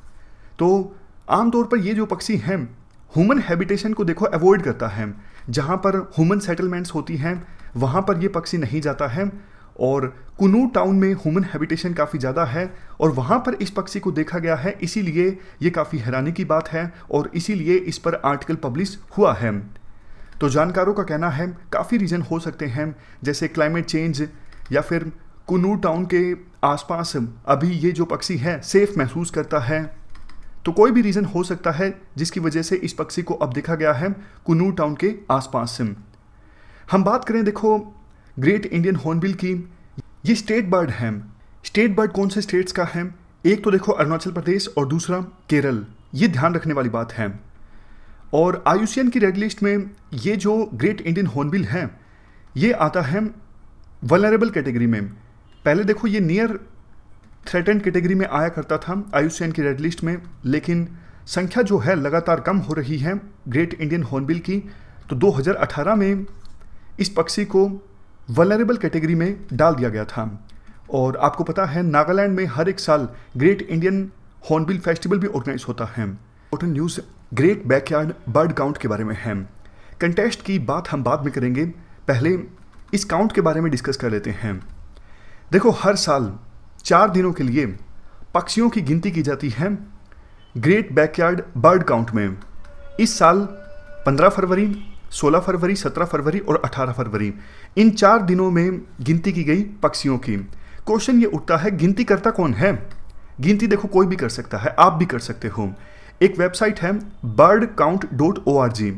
तो आमतौर पर ये जो पक्षी हैं ह्यूमन हैबिटेशन को देखो अवॉइड करता है। जहाँ पर ह्यूमन सेटलमेंट्स होती हैं वहाँ पर ये पक्षी नहीं जाता है और कुन्नूर टाउन में ह्यूमन हैबिटेशन काफ़ी ज़्यादा है और वहाँ पर इस पक्षी को देखा गया है। इसीलिए ये काफ़ी हैरानी की बात है और इसीलिए इस पर आर्टिकल पब्लिश हुआ है। तो जानकारों का कहना है काफ़ी रीज़न हो सकते हैं, जैसे क्लाइमेट चेंज या फिर कुन्नूर टाउन के आसपास अभी ये जो पक्षी है सेफ महसूस करता है। तो कोई भी रीज़न हो सकता है जिसकी वजह से इस पक्षी को अब देखा गया है कुन्नूर टाउन के आसपास से। हम बात करें देखो ग्रेट इंडियन हॉर्नबिल की, ये स्टेट बर्ड है। स्टेट बर्ड कौन से स्टेट्स का है? एक तो देखो अरुणाचल प्रदेश और दूसरा केरल, ये ध्यान रखने वाली बात है। और IUCN की रेड लिस्ट में ये जो ग्रेट इंडियन हॉर्नबिल है ये आता है वल्नरेबल कैटेगरी में। पहले देखो ये नियर थ्रेटेंड कैटेगरी में आया करता था IUCN की रेड लिस्ट में, लेकिन संख्या जो है लगातार कम हो रही है ग्रेट इंडियन हॉर्नबिल की। तो 2018 में इस पक्षी को वल्नरेबल कैटेगरी में डाल दिया गया था। और आपको पता है नागालैंड में हर एक साल ग्रेट इंडियन हॉर्नबिल फेस्टिवल भी ऑर्गेनाइज होता है। Important news great backyard bird count के बारे में है। कंटेस्ट की बात हम बाद में करेंगे, पहले इस काउंट के बारे में डिस्कस कर लेते हैं। देखो हर साल 4 दिनों के लिए पक्षियों की गिनती की जाती है ग्रेट बैकयार्ड बर्ड काउंट में। इस साल 15 फरवरी, 16 फरवरी, 17 फरवरी और 18 फरवरी इन 4 दिनों में गिनती की गई पक्षियों की। क्वेश्चन ये उठता है गिनती करता कौन है? गिनती देखो कोई भी कर सकता है, आप भी कर सकते हो। एक वेबसाइट है birdcount.org।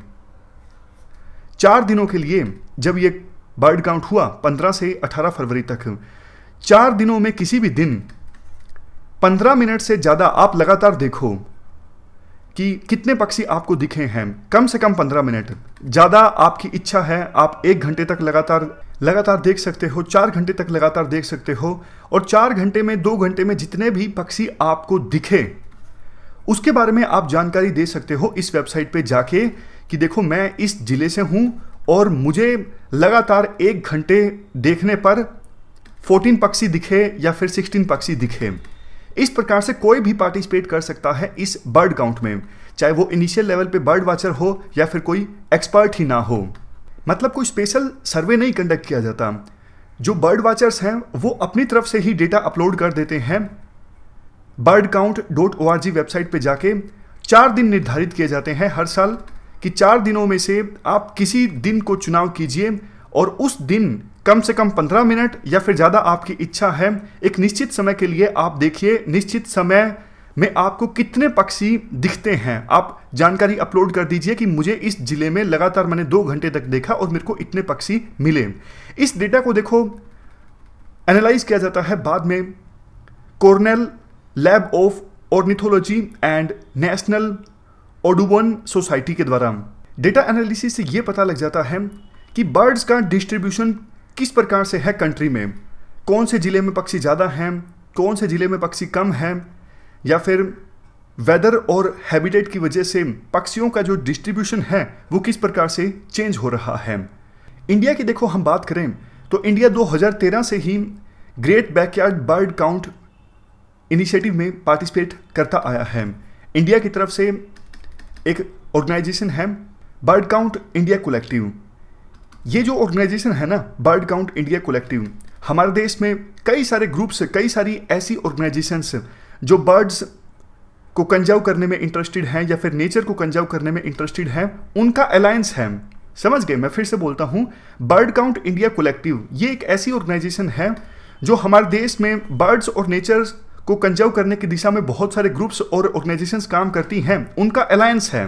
4 दिनों के लिए जब ये बर्ड काउंट हुआ 15 से 18 फरवरी तक, 4 दिनों में किसी भी दिन 15 मिनट से ज़्यादा आप लगातार देखो कि कितने पक्षी आपको दिखे हैं। कम से कम 15 मिनट, ज़्यादा आपकी इच्छा है आप 1 घंटे तक लगातार देख सकते हो, 4 घंटे तक लगातार देख सकते हो। और 4 घंटे में 2 घंटे में जितने भी पक्षी आपको दिखे उसके बारे में आप जानकारी दे सकते हो इस वेबसाइट पे जाके कि देखो मैं इस जिले से हूँ और मुझे लगातार 1 घंटे देखने पर 14 पक्षी दिखे या फिर 16 पक्षी दिखे। इस प्रकार से कोई भी पार्टिसिपेट कर सकता है इस बर्ड काउंट में, चाहे वो इनिशियल लेवल पे बर्ड वॉचर हो या फिर कोई एक्सपर्ट ही ना हो। मतलब कोई स्पेशल सर्वे नहीं कंडक्ट किया जाता। जो बर्ड वॉचर्स हैं वो अपनी तरफ से ही डेटा अपलोड कर देते हैं birdcount.org वेबसाइट पे जाके। 4 दिन निर्धारित किए जाते हैं हर साल कि 4 दिनों में से आप किसी दिन को चुनाव कीजिए और उस दिन कम से कम 15 मिनट या फिर ज़्यादा आपकी इच्छा है एक निश्चित समय के लिए आप देखिए निश्चित समय में आपको कितने पक्षी दिखते हैं। आप जानकारी अपलोड कर दीजिए कि मुझे इस जिले में लगातार मैंने 2 घंटे तक देखा और मेरे को इतने पक्षी मिले। इस डेटा को देखो एनालाइज किया जाता है बाद में Cornell lab of ornithology and national Audubon society के द्वारा। डेटा एनालिसिस से ये पता लग जाता है कि बर्ड्स का डिस्ट्रीब्यूशन किस प्रकार से है कंट्री में, कौन से ज़िले में पक्षी ज़्यादा हैं, कौन से ज़िले में पक्षी कम हैं, या फिर वेदर और हैबिटेट की वजह से पक्षियों का जो डिस्ट्रीब्यूशन है वो किस प्रकार से चेंज हो रहा है। इंडिया की देखो हम बात करें तो इंडिया 2013 से ही great backyard bird count initiative में पार्टिसिपेट करता आया है। इंडिया की तरफ से एक ऑर्गेनाइजेशन है बर्ड काउंट इंडिया कलेक्टिव। ये जो ऑर्गेनाइजेशन है ना बर्ड काउंट इंडिया कलेक्टिव, हमारे देश में कई सारे ग्रुप्स, कई सारी ऐसी ऑर्गेनाइजेशंस जो बर्ड्स को कंजर्व करने में इंटरेस्टेड हैं या फिर नेचर को कंजर्व करने में इंटरेस्टेड हैं, उनका अलायंस है। समझ गए? मैं फिर से बोलता हूँ, बर्ड काउंट इंडिया कलेक्टिव ये एक ऐसी ऑर्गेनाइजेशन है जो हमारे देश में बर्ड्स और नेचर को कंजर्व करने की दिशा में बहुत सारे ग्रुप्स और ऑर्गेनाइजेशंस काम करती हैं, उनका अलायंस है।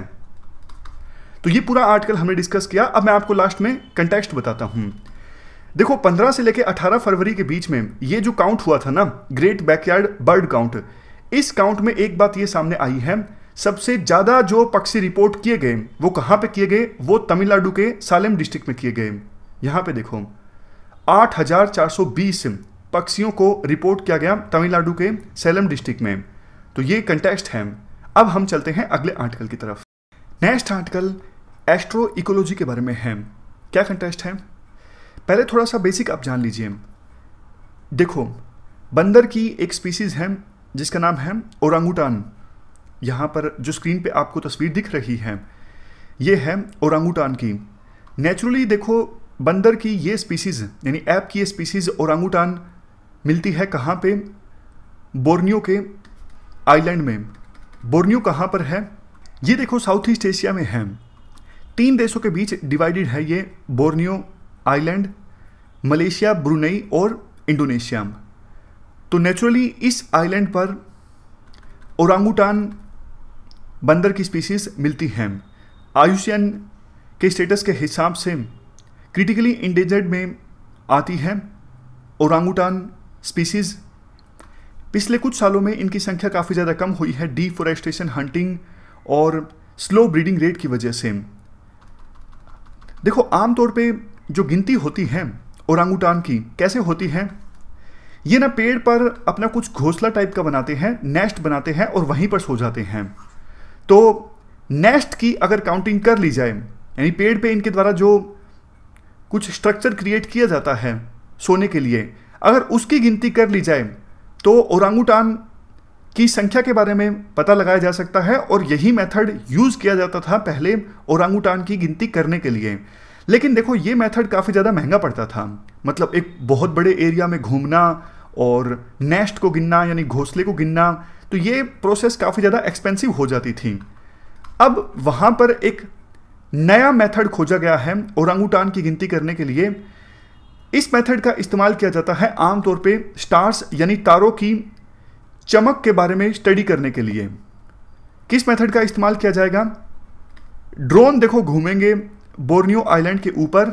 तो ये पूरा आर्टिकल हमने डिस्कस किया। अब मैं आपको लास्ट में कंटेक्स्ट बताता हूँ। देखो 15 से लेकर 18 फरवरी के बीच में ये जो काउंट हुआ था ना ग्रेट बैकयार्ड बर्ड काउंट, इस काउंट में एक बात ये सामने आई है, सबसे ज़्यादा जो पक्षी रिपोर्ट किए गए वो कहाँ पे किए गए, वो तमिलनाडु के सालेम डिस्ट्रिक्ट में किए गए। यहाँ पे देखो 8,420 पक्षियों को रिपोर्ट किया गया तमिलनाडु के सलेम डिस्ट्रिक्ट में। तो ये कंटेक्स्ट है। अब हम चलते हैं अगले आर्टिकल की तरफ। नेक्स्ट आर्टिकल एस्ट्रो इकोलॉजी के बारे में है। क्या कंटेक्स्ट है, पहले थोड़ा सा बेसिक आप जान लीजिए। देखो बंदर की एक स्पीसीज है जिसका नाम है ओरांगुटान। यहाँ पर जो स्क्रीन पे आपको तस्वीर दिख रही है ये है ओरांगुटान की। नेचुरली देखो बंदर की ये स्पीसीज यानी ऐप की ये स्पीसीज ओरांगुटान मिलती है कहाँ पे, बोर्नियो के आइलैंड में। बोर्नियो कहाँ पर है, ये देखो साउथ ईस्ट एशिया में है। 3 देशों के बीच डिवाइडेड है ये बोर्नियो आइलैंड, मलेशिया, ब्रुनेई और इंडोनेशिया। तो नेचुरली इस आइलैंड पर ओरांगुटान बंदर की स्पीसीज मिलती हैं। आयुष्मान के स्टेटस के हिसाब से क्रिटिकली इंडेंजर्ड में आती है ओरांगुटान स्पीसीज। पिछले कुछ सालों में इनकी संख्या काफ़ी ज़्यादा कम हुई है डिफोरेस्टेशन, हंटिंग और स्लो ब्रीडिंग रेट की वजह से। देखो आमतौर पे जो गिनती होती है ओरांगुटान की कैसे होती है, ये ना पेड़ पर अपना कुछ घोंसला टाइप का बनाते हैं, नेस्ट बनाते हैं और वहीं पर सो जाते हैं। तो नेस्ट की अगर काउंटिंग कर ली जाए यानी पेड़ पे इनके द्वारा जो कुछ स्ट्रक्चर क्रिएट किया जाता है सोने के लिए, अगर उसकी गिनती कर ली जाए तो ओरांगुटान की संख्या के बारे में पता लगाया जा सकता है। और यही मेथड यूज़ किया जाता था पहले ओरांगुटान की गिनती करने के लिए। लेकिन देखो ये मेथड काफ़ी ज़्यादा महंगा पड़ता था, मतलब एक बहुत बड़े एरिया में घूमना और नेस्ट को गिनना यानी घोंसले को गिनना, तो ये प्रोसेस काफ़ी ज़्यादा एक्सपेंसिव हो जाती थी। अब वहाँ पर एक नया मेथड खोजा गया है ओरांगुटान की गिनती करने के लिए। इस मेथड का इस्तेमाल किया जाता है आमतौर पे स्टार्स यानी तारों की चमक के बारे में स्टडी करने के लिए। किस मेथड का इस्तेमाल किया जाएगा? ड्रोन देखो घूमेंगे बोर्नियो आइलैंड के ऊपर,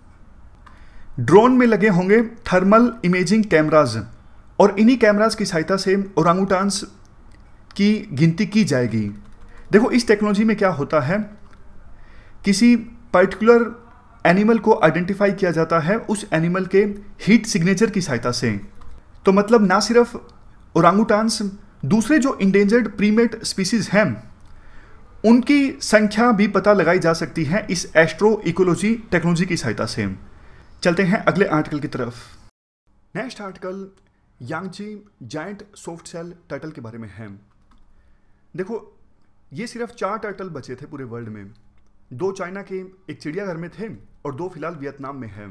ड्रोन में लगे होंगे थर्मल इमेजिंग कैमराज और इन्हीं कैमराज की सहायता से ओरांगुटान्स की गिनती की जाएगी। देखो इस टेक्नोलॉजी में क्या होता है, किसी पर्टिकुलर एनिमल को आइडेंटिफाई किया जाता है उस एनिमल के हीट सिग्नेचर की सहायता से। तो मतलब ना सिर्फ ओरांगुटान्स, दूसरे जो इंडेंजर्ड प्रीमेट स्पीसीज हैं उनकी संख्या भी पता लगाई जा सकती है इस एस्ट्रो इकोलॉजी टेक्नोलॉजी की सहायता से। चलते हैं अगले आर्टिकल की तरफ। Next article Yangtze giant soft shell turtle के बारे में है। देखो ये सिर्फ 4 टर्टल बचे थे पूरे वर्ल्ड में, 2 चाइना के एक चिड़ियाघर में थे और 2 फिलहाल वियतनाम में हैं।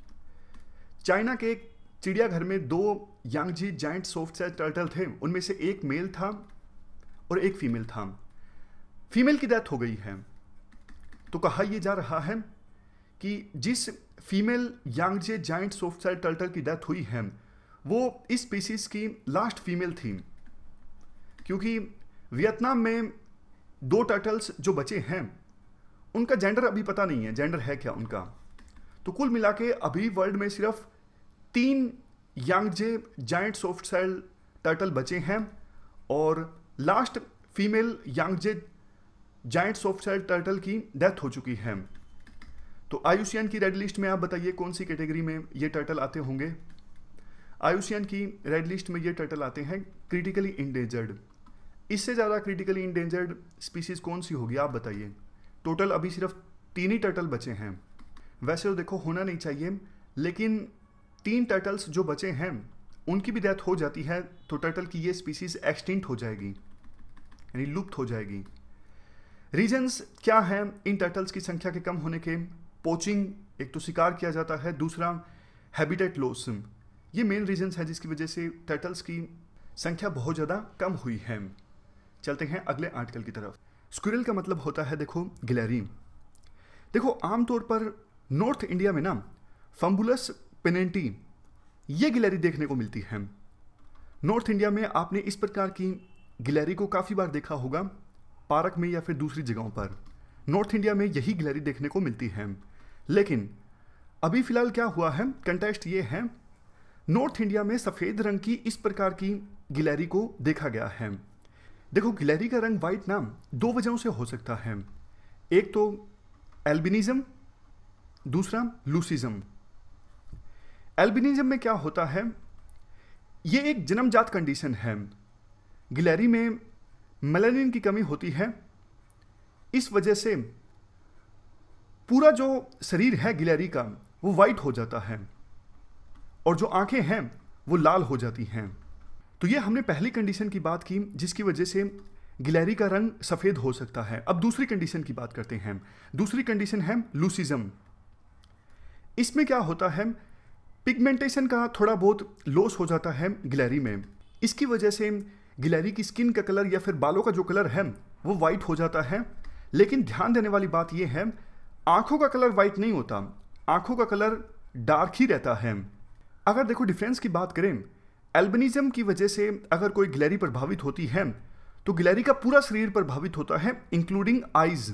चाइना के एक चिड़ियाघर में 2 Yangtze giant soft shell turtle थे, उनमें से एक मेल था और एक फीमेल था। फीमेल की डेथ हो गई है, तो कहा यह जा रहा है कि जिस female Yangtze giant soft shell turtle की डेथ हुई है वो इस स्पीसीज की लास्ट फीमेल थी, क्योंकि वियतनाम में 2 टर्टल्स जो बचे हैं उनका जेंडर अभी पता नहीं है, जेंडर है क्या उनका। तो कुल मिला के अभी वर्ल्ड में सिर्फ 3 Yangtze giant soft shell turtle बचे हैं और last female Yangtze giant soft shell turtle की डेथ हो चुकी है। तो IUCN की रेड लिस्ट में आप बताइए कौन सी कैटेगरी में ये टर्टल आते होंगे? IUCN की रेड लिस्ट में ये टर्टल आते हैं क्रिटिकली इंडेंजर्ड। इससे ज़्यादा क्रिटिकली इंडेंजर्ड स्पीसीज कौन सी होगी आप बताइए? टोटल अभी सिर्फ 3 ही टर्टल बचे हैं। वैसे तो देखो होना नहीं चाहिए, लेकिन 3 टर्टल्स जो बचे हैं उनकी भी डेथ हो जाती है तो टर्टल की ये स्पीसीज एक्सटिंक्ट हो जाएगी, यानी लुप्त हो जाएगी। रीजंस क्या हैं इन टर्टल्स की संख्या के कम होने के? पोचिंग, एक तो शिकार किया जाता है, दूसरा हैबिटेट लॉस। ये मेन रीजंस है जिसकी वजह से टर्टल्स की संख्या बहुत ज़्यादा कम हुई है। चलते हैं अगले आर्टिकल की तरफ। स्क्विरल का मतलब होता है देखो गिलहरी। देखो आमतौर पर नॉर्थ इंडिया में ना फंबुलस पेनेंटी ये गिलहरी देखने को मिलती है। नॉर्थ इंडिया में आपने इस प्रकार की गिलहरी को काफ़ी बार देखा होगा, पार्क में या फिर दूसरी जगहों पर। नॉर्थ इंडिया में यही गिलहरी देखने को मिलती है। लेकिन अभी फिलहाल क्या हुआ है, कंटेस्ट ये है, नॉर्थ इंडिया में सफ़ेद रंग की इस प्रकार की गिलहरी को देखा गया है। देखो गिलहरी का रंग वाइट ना 2 वजहों से हो सकता है, एक तो एल्बिनिज्म, दूसरा लूसिज्म। एल्बिनिज्म में क्या होता है, ये एक जन्मजात कंडीशन है। गिलहरी में मेलानिन की कमी होती है, इस वजह से पूरा जो शरीर है गिलहरी का वो वाइट हो जाता है और जो आंखें हैं वो लाल हो जाती हैं। तो ये हमने पहली कंडीशन की बात की जिसकी वजह से गिलहरी का रंग सफ़ेद हो सकता है। अब दूसरी कंडीशन की बात करते हैं। दूसरी कंडीशन है लूसिज्म। इसमें क्या होता है, पिगमेंटेशन का थोड़ा बहुत लॉस हो जाता है गिलहरी में। इसकी वजह से गिलहरी की स्किन का कलर या फिर बालों का जो कलर है वो वाइट हो जाता है। लेकिन ध्यान देने वाली बात यह है, आंखों का कलर वाइट नहीं होता, आंखों का कलर डार्क ही रहता है। अगर देखो डिफरेंस की बात करें, एल्बिनिज्म की वजह से अगर कोई गिलहरी प्रभावित होती है तो गिलहरी का पूरा शरीर प्रभावित होता है इंक्लूडिंग आईज।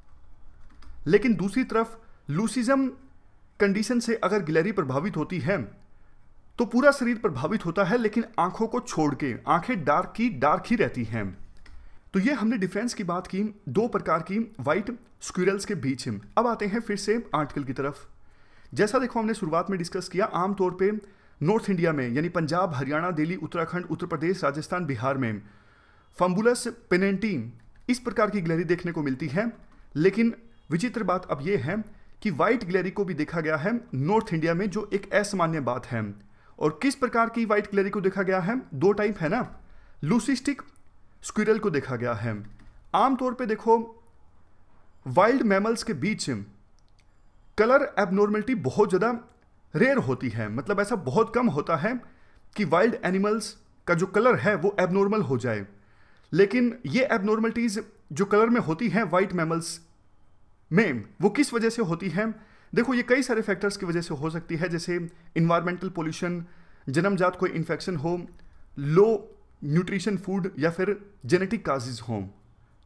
लेकिन दूसरी तरफ लूसिज्म कंडीशन से अगर गिलहरी प्रभावित होती है तो पूरा शरीर प्रभावित होता है, लेकिन आंखों को छोड़ के आंखें डार्क ही रहती हैं। तो ये हमने डिफरेंस की बात की 2 प्रकार की वाइट स्क्विरल्स के बीच। अब आते हैं फिर से आर्टिकल की तरफ। जैसा देखो हमने शुरुआत में डिस्कस किया, आमतौर पे नॉर्थ इंडिया में यानी पंजाब, हरियाणा, दिल्ली, उत्तराखंड, उत्तर प्रदेश, राजस्थान, बिहार में फंबुलस पेनेंटी इस प्रकार की गिलहरी देखने को मिलती है। लेकिन विचित्र बात अब यह है कि वाइट गिलहरी को भी देखा गया है नॉर्थ इंडिया में, जो एक असामान्य बात है। और किस प्रकार की वाइट गिलहरी को देखा गया है? 2 टाइप है ना, लूसिस्टिक स्क्विरल को देखा गया है। आमतौर पे देखो वाइल्ड मैमल्स के बीच कलर एबनॉर्मलिटी बहुत ज़्यादा रेयर होती है, मतलब ऐसा बहुत कम होता है कि वाइल्ड एनिमल्स का जो कलर है वो एबनॉर्मल हो जाए। लेकिन ये एबनॉर्मलिटीज़ जो कलर में होती हैं वाइट मैमल्स में, वो किस वजह से होती हैं? देखो ये कई सारे फैक्टर्स की वजह से हो सकती है, जैसे इन्वायरमेंटल पोल्यूशन, जन्मजात कोई इन्फेक्शन हो, लो न्यूट्रिशन फूड या फिर जेनेटिक काजेज हों।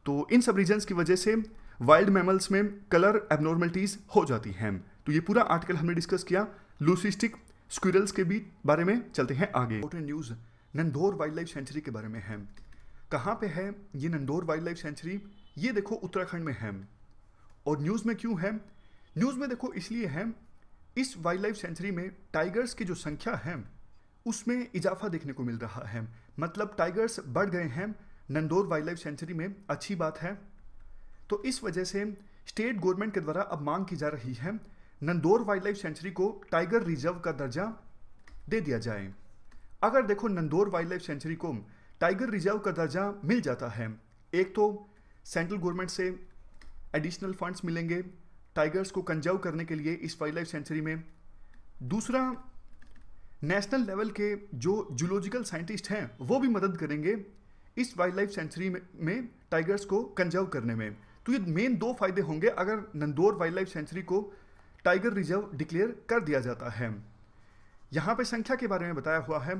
तो इन सब रीजन्स की वजह से वाइल्ड मैमल्स में कलर एबनॉर्मलिटीज हो जाती हैं। तो ये पूरा आर्टिकल हमने डिस्कस किया लूसिस्टिक स्क्विरल्स के भी बारे में। चलते हैं आगे। Important news Nandhaur wild life sanctuary के बारे में है। कहाँ पे है ये नंदौर वाइल्ड लाइफ सेंचुरी? ये देखो उत्तराखंड में है। और न्यूज़ में क्यों है? न्यूज़ में देखो इसलिए है, इस वाइल्ड लाइफ सेंचुरी में टाइगर्स की जो संख्या है उसमें इजाफा देखने को मिल रहा है। मतलब टाइगर्स बढ़ गए हैं नंदौर वाइल्ड लाइफ सेंचुरी में, अच्छी बात है। तो इस वजह से स्टेट गवर्नमेंट के द्वारा अब मांग की जा रही है नंदौर वाइल्ड लाइफ सेंचुरी को टाइगर रिजर्व का दर्जा दे दिया जाए। अगर देखो नंदौर वाइल्ड लाइफ सेंचुरी को टाइगर रिजर्व का दर्जा मिल जाता है, एक तो सेंट्रल गवर्नमेंट से एडिशनल फंड्स मिलेंगे टाइगर्स को कंजर्व करने के लिए इस वाइल्ड लाइफ सेंचुरी में। दूसरा, नेशनल लेवल के जो जूलॉजिकल साइंटिस्ट हैं वो भी मदद करेंगे इस वाइल्ड लाइफ सेंचुरी में टाइगर्स को कंजर्व करने में। तो ये मेन दो फायदे होंगे अगर नंदौर वाइल्ड लाइफ सेंचुरी को टाइगर रिजर्व डिक्लेयर कर दिया जाता है। यहाँ पे संख्या के बारे में बताया हुआ है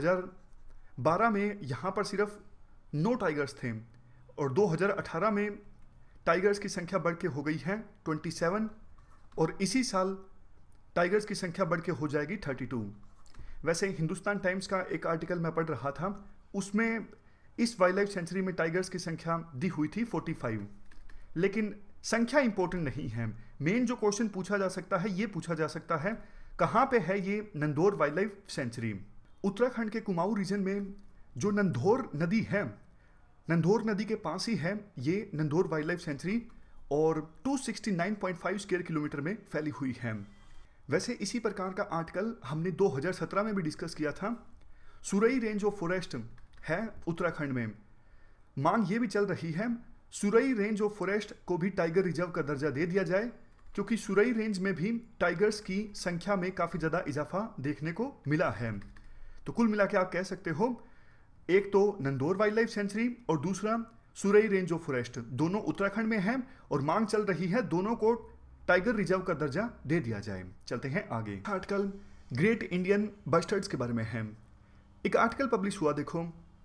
2012 में यहाँ पर सिर्फ 9 टाइगर्स थे और 2018 में टाइगर्स की संख्या बढ़ के हो गई है 27 और इसी साल टाइगर्स की संख्या बढ़ के हो जाएगी 32। वैसे हिंदुस्तान टाइम्स का एक आर्टिकल मैं पढ़ रहा था, उसमें इस वाइल्ड लाइफ सेंचुरी में टाइगर्स की संख्या दी हुई थी 45। लेकिन संख्या इंपॉर्टेंट नहीं है। मेन जो क्वेश्चन पूछा जा सकता है ये पूछा जा सकता है कहाँ पे है ये Nandhaur wild life sanctuary? Uttarakhand के कुमाऊं रीजन में जो नंदौर नदी है, नंदौर नदी के पास ही है ये नंदौर वाइल्ड लाइफ सेंचुरी और 269.5 स्क्वायर किलोमीटर में फैली हुई है। वैसे इसी प्रकार का आर्टिकल हमने 2017 में भी डिस्कस किया था। सुरई रेंज ऑफ फॉरेस्ट है उत्तराखंड में, मांग ये भी चल रही है सुरई रेंज ऑफ फॉरेस्ट को भी टाइगर रिजर्व का दर्जा दे दिया जाए, क्योंकि सुरई रेंज में भी टाइगर्स की संख्या में काफ़ी ज़्यादा इजाफा देखने को मिला है। तो कुल मिला के आप कह सकते हो, एक तो नंदौर वाइल्ड लाइफ सेंचुरी और दूसरा सुरई रेंज ऑफ फॉरेस्ट, दोनों उत्तराखंड में है और मांग चल रही है दोनों को टाइगर रिजर्व का दर्जा दे दिया जाए। चलते हैं आगे। आर्टिकल ग्रेट इंडियन बस्टर्ड्स के बारे में है। एक आर्टिकल पब्लिश हुआ, देखो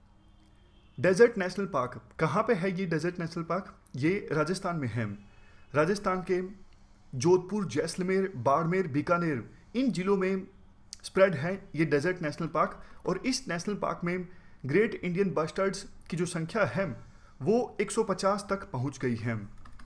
डेजर्ट नेशनल पार्क। कहाँ पे है ये डेजर्ट नेशनल पार्क? ये राजस्थान में है। राजस्थान के जोधपुर, जैसलमेर, बाड़मेर, बीकानेर इन जिलों में स्प्रेड है ये डेजर्ट नेशनल पार्क। और इस नेशनल पार्क में ग्रेट इंडियन बस्टर्ड्स की जो संख्या है वो 150 तक पहुंच गई है।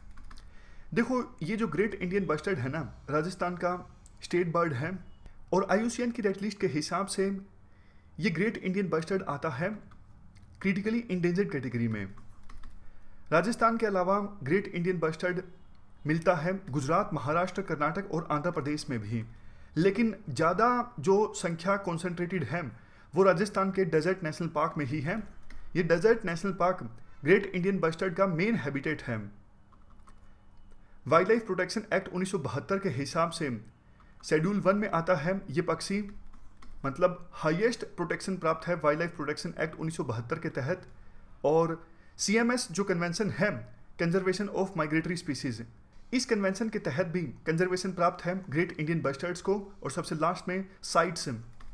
देखो ये जो ग्रेट इंडियन बस्टर्ड है ना, राजस्थान का स्टेट बर्ड है और IUCN की रेड लिस्ट के हिसाब से ये ग्रेट इंडियन बस्टर्ड आता है क्रिटिकली इंडेंजर्ड कैटेगरी में। राजस्थान के अलावा ग्रेट इंडियन बस्टर्ड मिलता है गुजरात, महाराष्ट्र, कर्नाटक और आंध्र प्रदेश में भी, लेकिन ज़्यादा जो संख्या कॉन्सेंट्रेटेड है वो राजस्थान के डेजर्ट नेशनल पार्क में ही है। ये desert national park great Indian bustard का मेन हैबिटेट है। वाइल्ड लाइफ प्रोटेक्शन एक्ट 1972 के हिसाब से शेड्यूल 1 में आता है ये पक्षी, मतलब हाईएस्ट प्रोटेक्शन प्राप्त है वाइल्ड लाइफ प्रोटेक्शन एक्ट 1972 के तहत। और CMS जो कन्वेंशन है कंजर्वेशन ऑफ माइग्रेटरी स्पीसीज, इस कन्वेंशन के तहत भी कंजर्वेशन प्राप्त है ग्रेट इंडियन बस्टर्ड्स को। और सबसे लास्ट में साइट्स,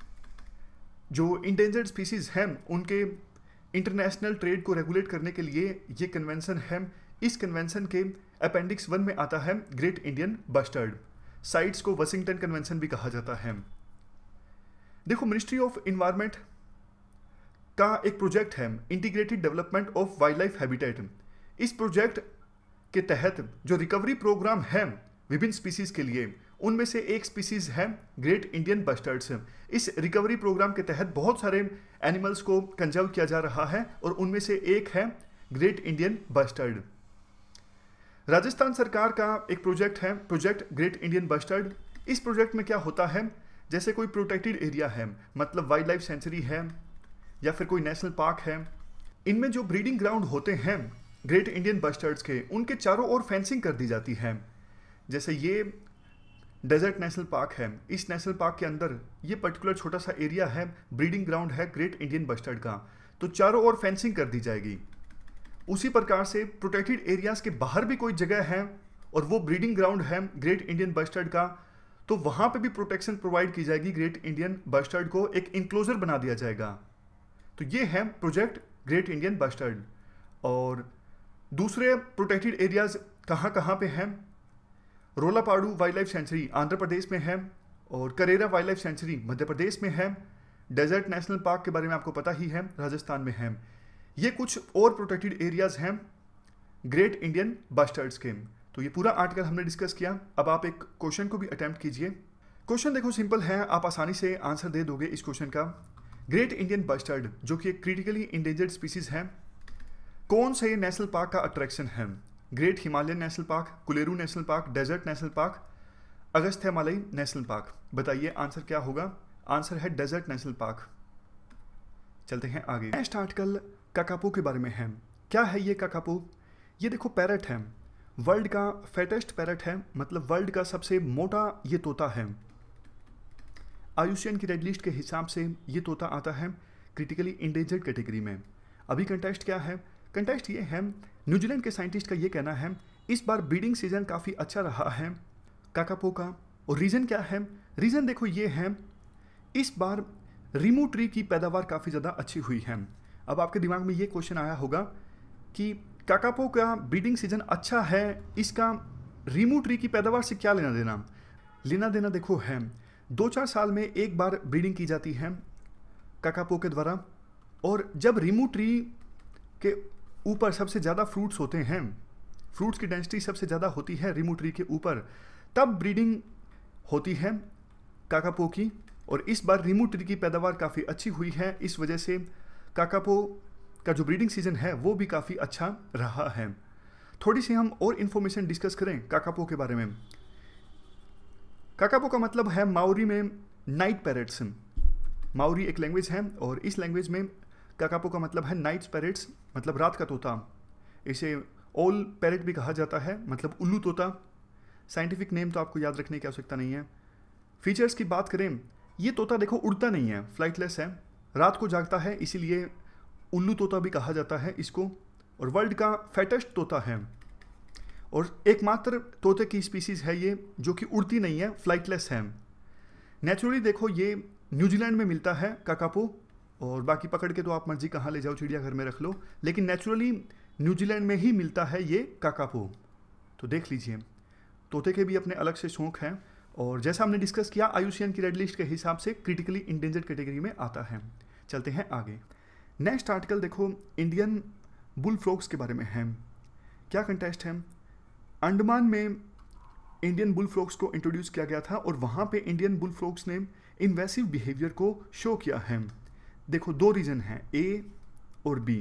जो इंडेंजर्ड स्पीसीज हैं उनके इंटरनेशनल ट्रेड को रेगुलेट करने के लिए ये कन्वेंशन है। इस कन्वेंशन के अपेंडिक्स 1 में आता है ग्रेट इंडियन बस्टर्ड। साइट्स को वाशिंगटन कन्वेंशन भी कहा जाता है। देखो मिनिस्ट्री ऑफ इन्वायरमेंट का एक प्रोजेक्ट है integrated development of wild life habitat. इस प्रोजेक्ट के तहत जो रिकवरी प्रोग्राम है विभिन्न स्पीसीज के लिए, उनमें से एक स्पीसीज है ग्रेट इंडियन बस्टर्ड्स। इस रिकवरी प्रोग्राम के तहत बहुत सारे एनिमल्स को कंजर्व किया जा रहा है और उनमें से एक है ग्रेट इंडियन बस्टर्ड। राजस्थान सरकार का एक प्रोजेक्ट है प्रोजेक्ट ग्रेट इंडियन बस्टर्ड। इस प्रोजेक्ट में क्या होता है, जैसे कोई प्रोटेक्टेड एरिया है, मतलब वाइल्ड लाइफ सेंचुरी है या फिर कोई नेशनल पार्क है, इनमें जो ब्रीडिंग ग्राउंड होते हैं ग्रेट इंडियन बस्टर्ड्स के, उनके चारों ओर फेंसिंग कर दी जाती है। जैसे ये डेजर्ट नेशनल पार्क है, इस नेशनल पार्क के अंदर ये पर्टिकुलर छोटा सा एरिया है, ब्रीडिंग ग्राउंड है ग्रेट इंडियन बस्टर्ड का, तो चारों ओर फेंसिंग कर दी जाएगी। उसी प्रकार से प्रोटेक्टेड एरियाज के बाहर भी कोई जगह है और वो ब्रीडिंग ग्राउंड है ग्रेट इंडियन बस्टर्ड का, तो वहाँ पे भी प्रोटेक्शन प्रोवाइड की जाएगी ग्रेट इंडियन बस्टर्ड को, एक इंक्लोजर बना दिया जाएगा। तो ये है प्रोजेक्ट ग्रेट इंडियन बस्टर्ड। और दूसरे प्रोटेक्टेड एरियाज कहाँ कहाँ पे हैं? Rollapadu wild life sanctuary Andhra Pradesh में है और Karera wild life sanctuary Madhya Pradesh में है। डेजर्ट नेशनल पार्क के बारे में आपको पता ही है, राजस्थान में है। ये कुछ और प्रोटेक्टेड एरियाज हैं ग्रेट इंडियन बस्टर्ड्स के। तो ये पूरा आर्टिकल हमने डिस्कस किया। अब आप एक क्वेश्चन को भी अटेम्प्ट कीजिए। क्वेश्चन देखो सिंपल है, आप आसानी से आंसर दे दोगे इस क्वेश्चन का। ग्रेट इंडियन बस्टर्ड जो कि एक क्रिटिकली इंडेंजर्ड स्पीसीज है, कौन से नेशनल पार्क का अट्रैक्शन है? Great Himalayan national park, Kolleru national park, desert national park, Agastya हिमालयी नेशनल पार्क। बताइए आंसर क्या होगा? आंसर है डेजर्ट नेशनल पार्क। चलते हैं आगे। नेक्स्ट आर्टिकल काकापो के बारे में है। क्या है ये काकापो? ये देखो पैरट है, वर्ल्ड का फैटेस्ट पैरट है, मतलब वर्ल्ड का सबसे मोटा ये तोता है। IUCN की रेड लिस्ट के हिसाब से ये तोता आता है क्रिटिकली इंडेंजर्ड कैटेगरी में। अभी कंटेस्ट क्या है? कंटेस्ट ये है, न्यूजीलैंड के साइंटिस्ट का ये कहना है इस बार ब्रीडिंग सीजन काफ़ी अच्छा रहा है काकापो का। और रीज़न क्या है? रीज़न देखो ये है, इस बार रीमू ट्री की पैदावार काफ़ी ज़्यादा अच्छी हुई है। अब आपके दिमाग में ये क्वेश्चन आया होगा कि काकापो का ब्रीडिंग सीजन अच्छा है, इसका रीमू ट्री की पैदावार से क्या लेना देना? लेना देना देखो है, 2-4 साल में एक बार ब्रीडिंग की जाती है काकापो के द्वारा, और जब रीमू ट्री के ऊपर सबसे ज़्यादा फ्रूट्स होते हैं, फ्रूट्स की डेंसिटी सबसे ज़्यादा होती है रीमू ट्री के ऊपर, तब ब्रीडिंग होती है काकापो की। और इस बार रीमू ट्री की पैदावार काफ़ी अच्छी हुई है, इस वजह से काकापो का जो ब्रीडिंग सीजन है वो भी काफ़ी अच्छा रहा है। थोड़ी सी हम और इन्फॉर्मेशन डिस्कस करें काकापो के बारे में। काकापो का मतलब है माओरी में नाइट पैरेट्स। माओरी एक लैंग्वेज है और इस लैंग्वेज में काकापो का मतलब है नाइट पैरेट्स, मतलब रात का तोता। इसे ओल पैरेट भी कहा जाता है, मतलब उल्लू तोता। साइंटिफिक नेम तो आपको याद रखने की आवश्यकता नहीं है। फीचर्स की बात करें, ये तोता देखो उड़ता नहीं है, फ्लाइटलेस है, रात को जागता है, इसीलिए उल्लू तोता भी कहा जाता है इसको। और वर्ल्ड का फैटेस्ट तोता है और एकमात्र तोते की स्पीसीज है ये जो कि उड़ती नहीं है, फ्लाइटलेस है। नेचुरली देखो ये न्यूजीलैंड में मिलता है काकापो, और बाकी पकड़ के तो आप मर्जी कहाँ ले जाओ, चिड़ियाघर में रख लो, लेकिन नेचुरली न्यूजीलैंड में ही मिलता है ये काकापो। तो देख लीजिए, तोते के भी अपने अलग से शौक हैं। और जैसा हमने डिस्कस किया, IUCN की रेड लिस्ट के हिसाब से क्रिटिकली इंडेंजर्ड कैटेगरी में आता है। चलते हैं आगे। नेक्स्ट आर्टिकल देखो इंडियन बुल फ्रॉग्स के बारे में है। क्या कंटेस्ट है? अंडमान में इंडियन बुल फ्रॉग्स को इंट्रोड्यूस किया गया था और वहाँ पे इंडियन बुल फ्रॉग्स ने इन्वेसिव बिहेवियर को शो किया है। देखो 2 रीजन हैं, A और B।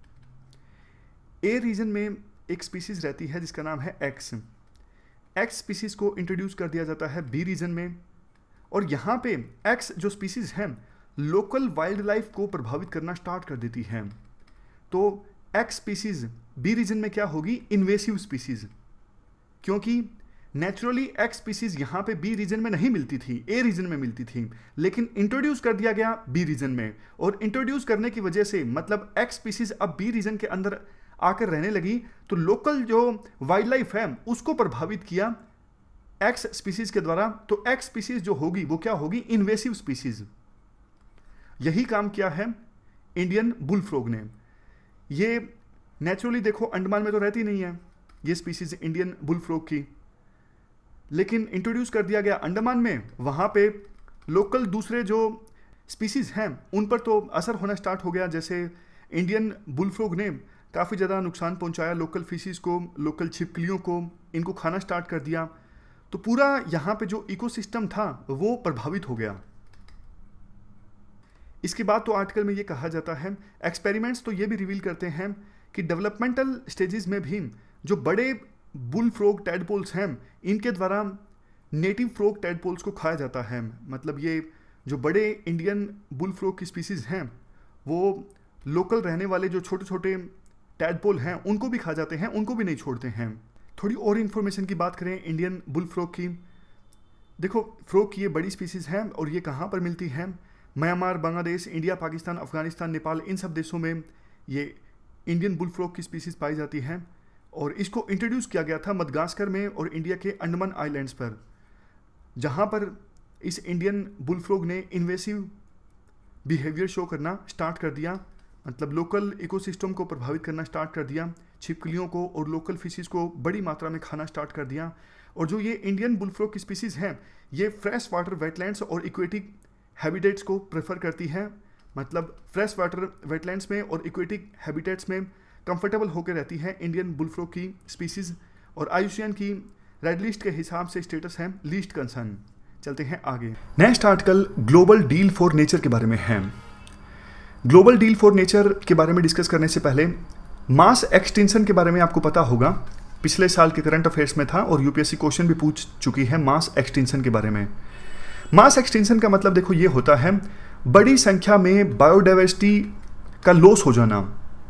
A रीजन में एक स्पीसीज रहती है जिसका नाम है X स्पीसीज को इंट्रोड्यूस कर दिया जाता है B रीजन में, और यहाँ पे X जो स्पीसीज है लोकल वाइल्ड लाइफ को प्रभावित करना स्टार्ट कर देती है। तो X स्पीसीज B रीजन में क्या होगी? इन्वेसिव स्पीसीज, क्योंकि नेचुरली X स्पीसीज यहाँ पे B रीजन में नहीं मिलती थी, A रीजन में मिलती थी, लेकिन इंट्रोड्यूस कर दिया गया B रीजन में। और इंट्रोड्यूस करने की वजह से मतलब X स्पीसीज अब B रीजन के अंदर आकर रहने लगी, तो लोकल जो वाइल्ड लाइफ है उसको प्रभावित किया X स्पीसीज के द्वारा। तो X स्पीसीज जो होगी वो क्या होगी? Invasive species. यही काम किया है इंडियन बुल फ्रॉग ने। ये नेचुरली देखो अंडमान में तो रहती नहीं है ये स्पीसीज इंडियन बुल फ्रॉग की, लेकिन इंट्रोड्यूस कर दिया गया अंडमान में। वहाँ पे लोकल दूसरे जो स्पीसीज हैं उन पर तो असर होना स्टार्ट हो गया। जैसे इंडियन बुल फ्रॉग ने काफ़ी ज़्यादा नुकसान पहुँचाया लोकल फिशिज़ को, लोकल छिपकलियों को, इनको खाना स्टार्ट कर दिया। तो पूरा यहाँ पे जो इकोसिस्टम था वो प्रभावित हो गया। इसके बाद तो आर्टिकल में ये कहा जाता है, एक्सपेरिमेंट्स तो ये भी रिवील करते हैं कि डेवलपमेंटल स्टेजेस में भी जो बड़े बुल फ्रॉग टैडपोल्स हैं इनके द्वारा नेटिव फ्रॉग टैडपोल्स को खाया जाता है। मतलब ये जो बड़े इंडियन बुल फ्रॉग की स्पीसीज हैं वो लोकल रहने वाले जो छोटे छोटे टैडपोल हैं उनको भी खा जाते हैं, उनको भी नहीं छोड़ते हैं। थोड़ी और इन्फॉर्मेशन की बात करें इंडियन बुल फ्रॉग की। देखो फ्रॉग की ये बड़ी स्पीसीज हैं और ये कहाँ पर मिलती हैं? म्यांमार, बांग्लादेश, इंडिया, पाकिस्तान, अफगानिस्तान, नेपाल, इन सब देशों में ये इंडियन बुल फ्रॉग की स्पीसीज पाई जाती हैं। और इसको इंट्रोड्यूस किया गया था मदगास्कर में और इंडिया के अंडमान आइलैंड्स पर, जहाँ पर इस इंडियन बुल फ्रॉग ने इन्वेसिव बिहेवियर शो करना स्टार्ट कर दिया, मतलब लोकल इकोसिस्टम को प्रभावित करना स्टार्ट कर दिया। छिपकलियों को और लोकल फिशेस को बड़ी मात्रा में खाना स्टार्ट कर दिया। और जो ये इंडियन बुलफ्रॉग की स्पीसीज़ हैं, ये फ्रेश वाटर वेटलैंड्स और इक्वेटिक हैबिटेट्स को प्रेफर करती हैं। मतलब फ्रेश वाटर वेटलैंड्स में और इक्वेटिक हैबिटेट्स में कंफर्टेबल होकर रहती हैं इंडियन बुलफ्रॉग की स्पीसीज़। और IUCN की रेड लिस्ट के हिसाब से स्टेटस है लीस्ट कंसर्न। चलते हैं आगे। Next article global deal for nature के बारे में है। ग्लोबल डील फॉर नेचर के बारे में डिस्कस करने से पहले मास एक्सटिंक्शन के बारे में आपको पता होगा, पिछले साल के करंट अफेयर्स में था और UPSC क्वेश्चन भी पूछ चुकी है मास एक्सटिंक्शन के बारे में। मास एक्सटिंक्शन का मतलब देखो ये होता है बड़ी संख्या में बायोडाइवर्सिटी का लॉस हो जाना।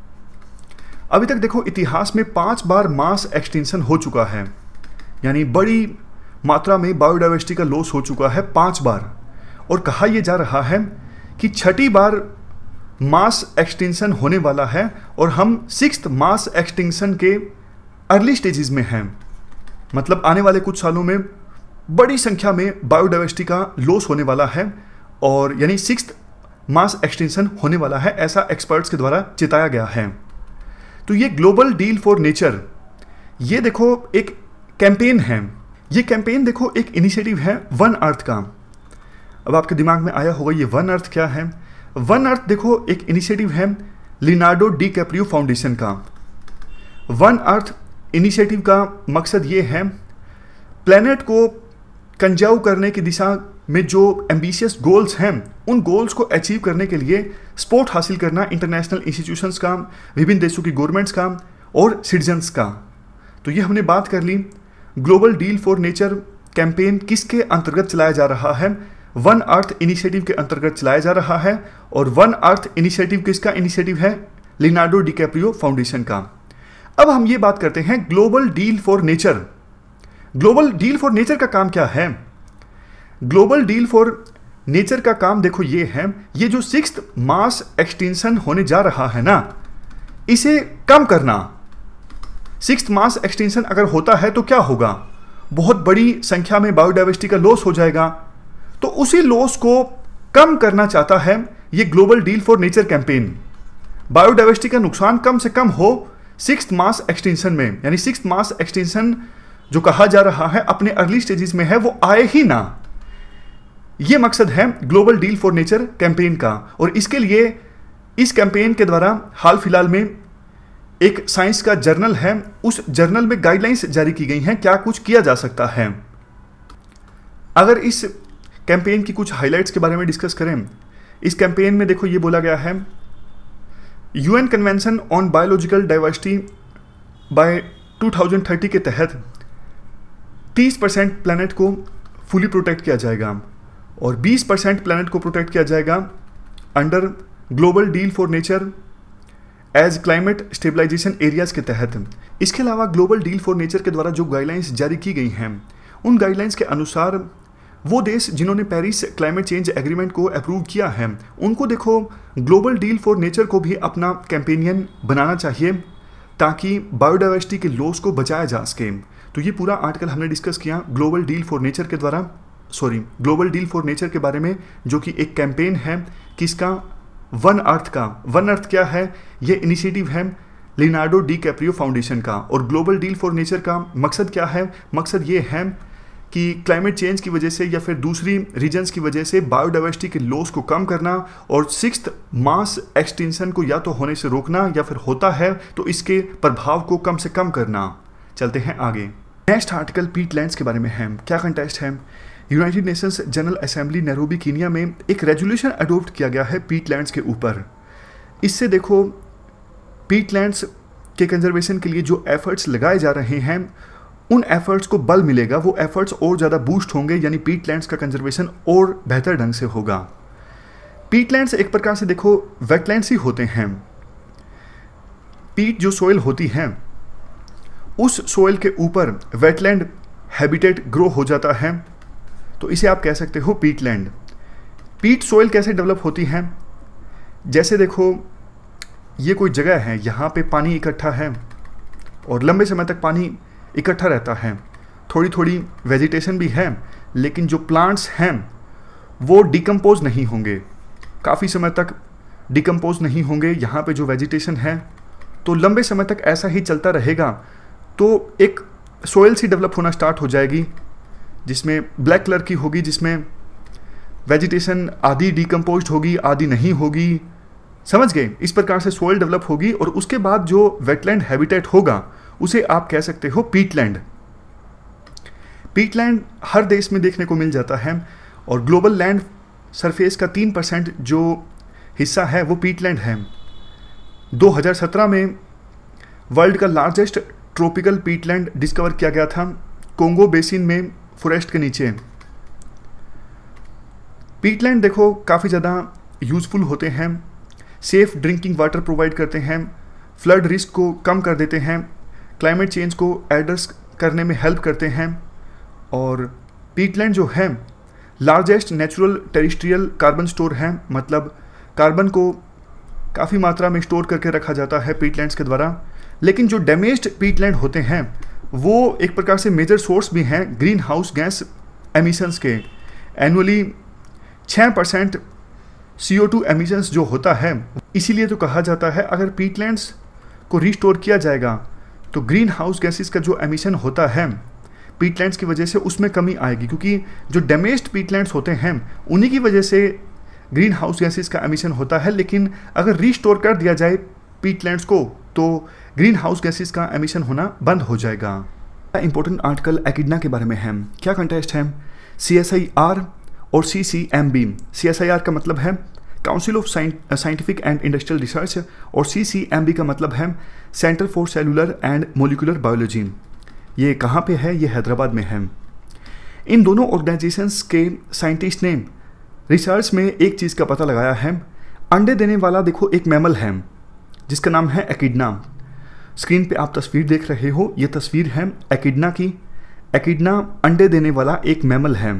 अभी तक देखो इतिहास में 5 बार मास एक्सटिंक्शन हो चुका है, यानी बड़ी मात्रा में बायोडाइवर्सिटी का लॉस हो चुका है 5 बार। और कहा यह जा रहा है कि 6ठी बार मास एक्सटिंक्शन होने वाला है और हम 6th मास एक्सटिंक्शन के अर्ली स्टेजेस में हैं। मतलब आने वाले कुछ सालों में बड़ी संख्या में बायोडाइवर्सिटी का लॉस होने वाला है और यानी 6th मास एक्सटिंक्शन होने वाला है, ऐसा एक्सपर्ट्स के द्वारा चिताया गया है। तो ये ग्लोबल डील फॉर नेचर, ये देखो एक कैंपेन है। ये कैंपेन देखो एक इनिशिएटिव है वन अर्थ का। अब आपके दिमाग में आया होगा ये वन अर्थ क्या है। वन अर्थ देखो एक इनिशिएटिव है लियोनार्डो डी कैप्रियो फाउंडेशन का। वन अर्थ इनिशिएटिव का मकसद ये है प्लैनेट को कंजर्व करने की दिशा में जो एम्बिशियस गोल्स हैं, उन गोल्स को अचीव करने के लिए सपोर्ट हासिल करना इंटरनेशनल इंस्टीट्यूशंस का, विभिन्न देशों की गवर्नमेंट्स का और सिटीजन्स का। तो ये हमने बात कर ली। Global deal for nature campaign किसके अंतर्गत चलाया जा रहा है? वन अर्थ इनिशिएटिव के अंतर्गत चलाया जा रहा है। और वन अर्थ इनिशिएटिव किसका इनिशिएटिव है? लियोनार्डो डी कैप्रियो फाउंडेशन का। अब हम ये बात करते हैं global deal for nature. Global deal for nature का काम क्या है? ग्लोबल डील फॉर नेचर का काम देखो ये है, ये जो 6th मास एक्सटिंक्शन होने जा रहा है ना, इसे कम करना। 6th मास एक्सटिंक्शन अगर होता है तो क्या होगा? बहुत बड़ी संख्या में बायोडाइवर्सिटी का लॉस हो जाएगा। तो उसी लॉस को कम करना चाहता है ये global deal for nature campaign. Biodiversity का नुकसान कम से कम हो 6th मास एक्सटिंक्शन में, यानी 6th मास एक्सटिंक्शन जो कहा जा रहा है अपने अर्ली स्टेजेस में है, वो आए ही ना। ये मकसद है global deal for nature campaign का। और इसके लिए इस कैंपेन के द्वारा हाल फिलहाल में एक साइंस का जर्नल है, उस जर्नल में गाइडलाइंस जारी की गई हैं क्या कुछ किया जा सकता है। अगर इस कैंपेन की कुछ हाइलाइट्स के बारे में डिस्कस करें, इस कैंपेन में देखो ये बोला गया है UN convention on biological diversity by 2030 के तहत 30% प्लैनेट को फुली प्रोटेक्ट किया जाएगा और 20% प्लैनेट को प्रोटेक्ट किया जाएगा under global deal for nature as climate stabilisation areas के तहत। इसके अलावा ग्लोबल डील फॉर नेचर के द्वारा जो गाइडलाइंस जारी की गई हैं, उन गाइडलाइंस के अनुसार वो देश जिन्होंने पेरिस क्लाइमेट चेंज एग्रीमेंट को अप्रूव किया है, उनको देखो ग्लोबल डील फॉर नेचर को भी अपना कैंपेनियन बनाना चाहिए ताकि बायोडाइवर्सिटी के लॉस को बचाया जा सके। तो ये पूरा आर्टिकल हमने डिस्कस किया ग्लोबल डील फॉर नेचर के द्वारा, ग्लोबल डील फॉर नेचर के बारे में, जो कि एक कैंपेन है किसका? वन अर्थ का। वन अर्थ क्या है? ये इनिशिएटिव है लियोनार्डो डी कैप्रियो फाउंडेशन का। और ग्लोबल डील फॉर नेचर का मकसद क्या है? मकसद ये है कि क्लाइमेट चेंज की वजह से या फिर दूसरी रीजन्स की वजह से बायोडाइवर्सिटी के लॉस को कम करना और 6th मास एक्सटिंक्शन को या तो होने से रोकना या फिर होता है तो इसके प्रभाव को कम से कम करना। चलते हैं आगे। नेक्स्ट आर्टिकल पीटलैंड्स के बारे में है। क्या कंटेस्ट है? United Nations General Assembly Nairobi Kenya में एक रेजोल्यूशन अडोप्ट किया गया है पीटलैंड्स के ऊपर। इससे देखो पीटलैंड्स के कंजर्वेशन के लिए जो एफर्ट्स लगाए जा रहे हैं, उन एफर्ट्स को बल मिलेगा, वो एफर्ट्स और ज़्यादा बूस्ट होंगे, यानी पीटलैंड्स का कंजर्वेशन और बेहतर ढंग से होगा। पीटलैंड्स एक प्रकार से देखो वेटलैंड्स ही होते हैं। पीट जो सोइल होती है, उस सोइल के ऊपर वेटलैंड हैबिटेट ग्रो हो जाता है, तो इसे आप कह सकते हो पीटलैंड। पीट सोइल कैसे डेवलप होती है? जैसे देखो ये कोई जगह है, यहाँ पे पानी इकट्ठा है और लंबे समय तक पानी इकट्ठा रहता है, थोड़ी थोड़ी वेजिटेशन भी है, लेकिन जो प्लांट्स हैं वो डिकम्पोज नहीं होंगे, काफ़ी समय तक डिकम्पोज नहीं होंगे। यहाँ पे जो वेजिटेशन है तो लंबे समय तक ऐसा ही चलता रहेगा तो एक सोयल सी डेवलप होना स्टार्ट हो जाएगी, जिसमें ब्लैक कलर की होगी, जिसमें वेजिटेशन आधी डिकम्पोज्ड होगी, आधी नहीं होगी, समझ गए। इस प्रकार से सोयल डेवलप होगी और उसके बाद जो वेटलैंड हैबिटेट होगा उसे आप कह सकते हो पीटलैंड। पीटलैंड हर देश में देखने को मिल जाता है और ग्लोबल लैंड सरफेस का 3% जो हिस्सा है वो पीटलैंड है। 2017 में वर्ल्ड का लार्जेस्ट ट्रॉपिकल पीटलैंड डिस्कवर किया गया था कोंगो बेसिन में, फॉरेस्ट के नीचे। पीटलैंड देखो काफ़ी ज़्यादा यूज़फुल होते हैं, सेफ ड्रिंकिंग वाटर प्रोवाइड करते हैं, फ्लड रिस्क को कम कर देते हैं, क्लाइमेट चेंज को एड्रेस करने में हेल्प करते हैं। और पीटलैंड जो है largest natural terrestrial carbon store है, मतलब कार्बन को काफ़ी मात्रा में स्टोर करके रखा जाता है पीटलैंड्स के द्वारा। लेकिन जो डैमेज्ड पीटलैंड होते हैं वो एक प्रकार से मेजर सोर्स भी हैं ग्रीन हाउस गैस एमिशंस के। एनुअली 6% CO2 एमिशंस जो होता है, इसीलिए तो कहा जाता है अगर पीटलैंड्स को रिस्टोर किया जाएगा तो ग्रीन हाउस गैसेस का जो एमिशन होता है पीटलैंड्स की वजह से उसमें कमी आएगी, क्योंकि जो डैमेज्ड पीटलैंड्स होते हैं उन्हीं की वजह से ग्रीन हाउस गैसेस का एमिशन होता है। लेकिन अगर रिस्टोर कर दिया जाए पीटलैंड्स को तो ग्रीन हाउस गैसेस का एमिशन होना बंद हो जाएगा। इंपॉर्टेंट आर्टिकल एकिडना के बारे में है। क्या कंटेस्ट है? CSIR और CCMB। CSIR का मतलब है council of scientific and industrial research और CCMB का मतलब है centre for cellular and molecular biology. ये कहाँ पे है? ये हैदराबाद में है। इन दोनों ऑर्गेनाइजेशंस के साइंटिस्ट ने रिसर्च में एक चीज़ का पता लगाया है। अंडे देने वाला देखो एक मैमल है जिसका नाम है एकिडना। स्क्रीन पे आप तस्वीर देख रहे हो, ये तस्वीर है एकिडना की। एकिडना अंडे देने वाला एक मैमल है।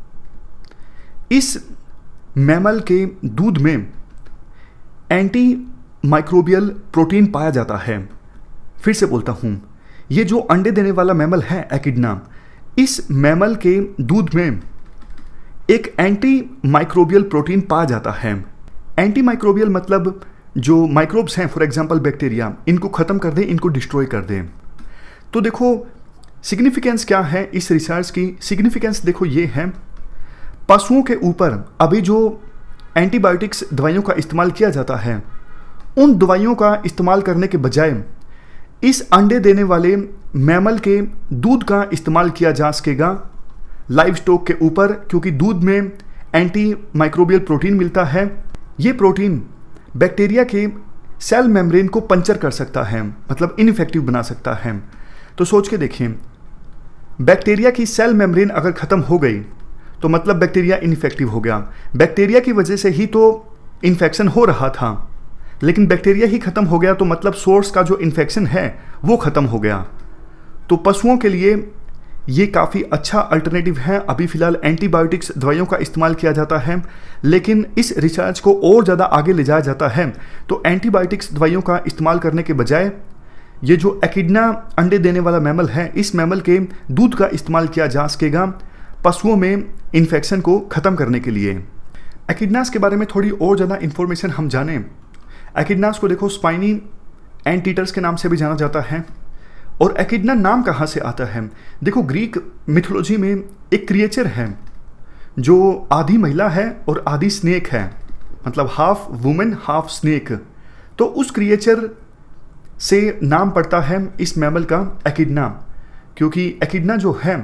इस मैमल के दूध में एंटी माइक्रोबियल प्रोटीन पाया जाता है। फिर से बोलता हूँ, ये जो अंडे देने वाला मैमल है एकिडना, इस मैमल के दूध में एक एंटी माइक्रोबियल प्रोटीन पाया जाता है। एंटी माइक्रोबियल मतलब जो माइक्रोब्स हैं, फॉर एग्जांपल बैक्टीरिया, इनको ख़त्म कर दें, इनको डिस्ट्रॉय कर दें। तो देखो सिग्निफिकेंस क्या है इस रिसर्च की? सिग्निफिकेंस देखो ये है, पशुओं के ऊपर अभी जो एंटीबायोटिक्स दवाइयों का इस्तेमाल किया जाता है, उन दवाइयों का इस्तेमाल करने के बजाय इस अंडे देने वाले मैमल के दूध का इस्तेमाल किया जा सकेगा लाइव स्टॉक के ऊपर, क्योंकि दूध में एंटी माइक्रोबियल प्रोटीन मिलता है। ये प्रोटीन बैक्टीरिया के सेल मेम्ब्रेन को पंचर कर सकता है, मतलब इनइफेक्टिव बना सकता है। तो सोच के देखिए, बैक्टीरिया की सेल मेम्ब्रेन अगर ख़त्म हो गई तो मतलब बैक्टीरिया इनइफेक्टिव हो गया। बैक्टीरिया की वजह से ही तो इन्फेक्शन हो रहा था, लेकिन बैक्टीरिया ही ख़त्म हो गया तो मतलब सोर्स का जो इन्फेक्शन है वो ख़त्म हो गया। तो पशुओं के लिए ये काफ़ी अच्छा अल्टरनेटिव है। अभी फ़िलहाल एंटीबायोटिक्स दवाइयों का इस्तेमाल किया जाता है, लेकिन इस रिसर्च को और ज़्यादा आगे ले जाया जाता है। तो एंटीबायोटिक्स दवाइयों का इस्तेमाल करने के बजाय ये जो एकिडना अंडे देने वाला मैमल है, इस मैमल के दूध का इस्तेमाल किया जा सकेगा पशुओं में इन्फेक्शन को ख़त्म करने के लिए। एकिडनास के बारे में थोड़ी और ज़्यादा इन्फॉर्मेशन हम जानें। एकिडनास को देखो स्पाइनी एंटीटर्स के नाम से भी जाना जाता है। और एकिडना नाम कहाँ से आता है? देखो ग्रीक मिथोलॉजी में एक क्रिएचर है जो आधी महिला है और आधी स्नेक है, मतलब हाफ वुमेन हाफ स्नेक। तो उस क्रिएचर से नाम पड़ता है इस मैमल का एकिडना, क्योंकि एकिडना जो है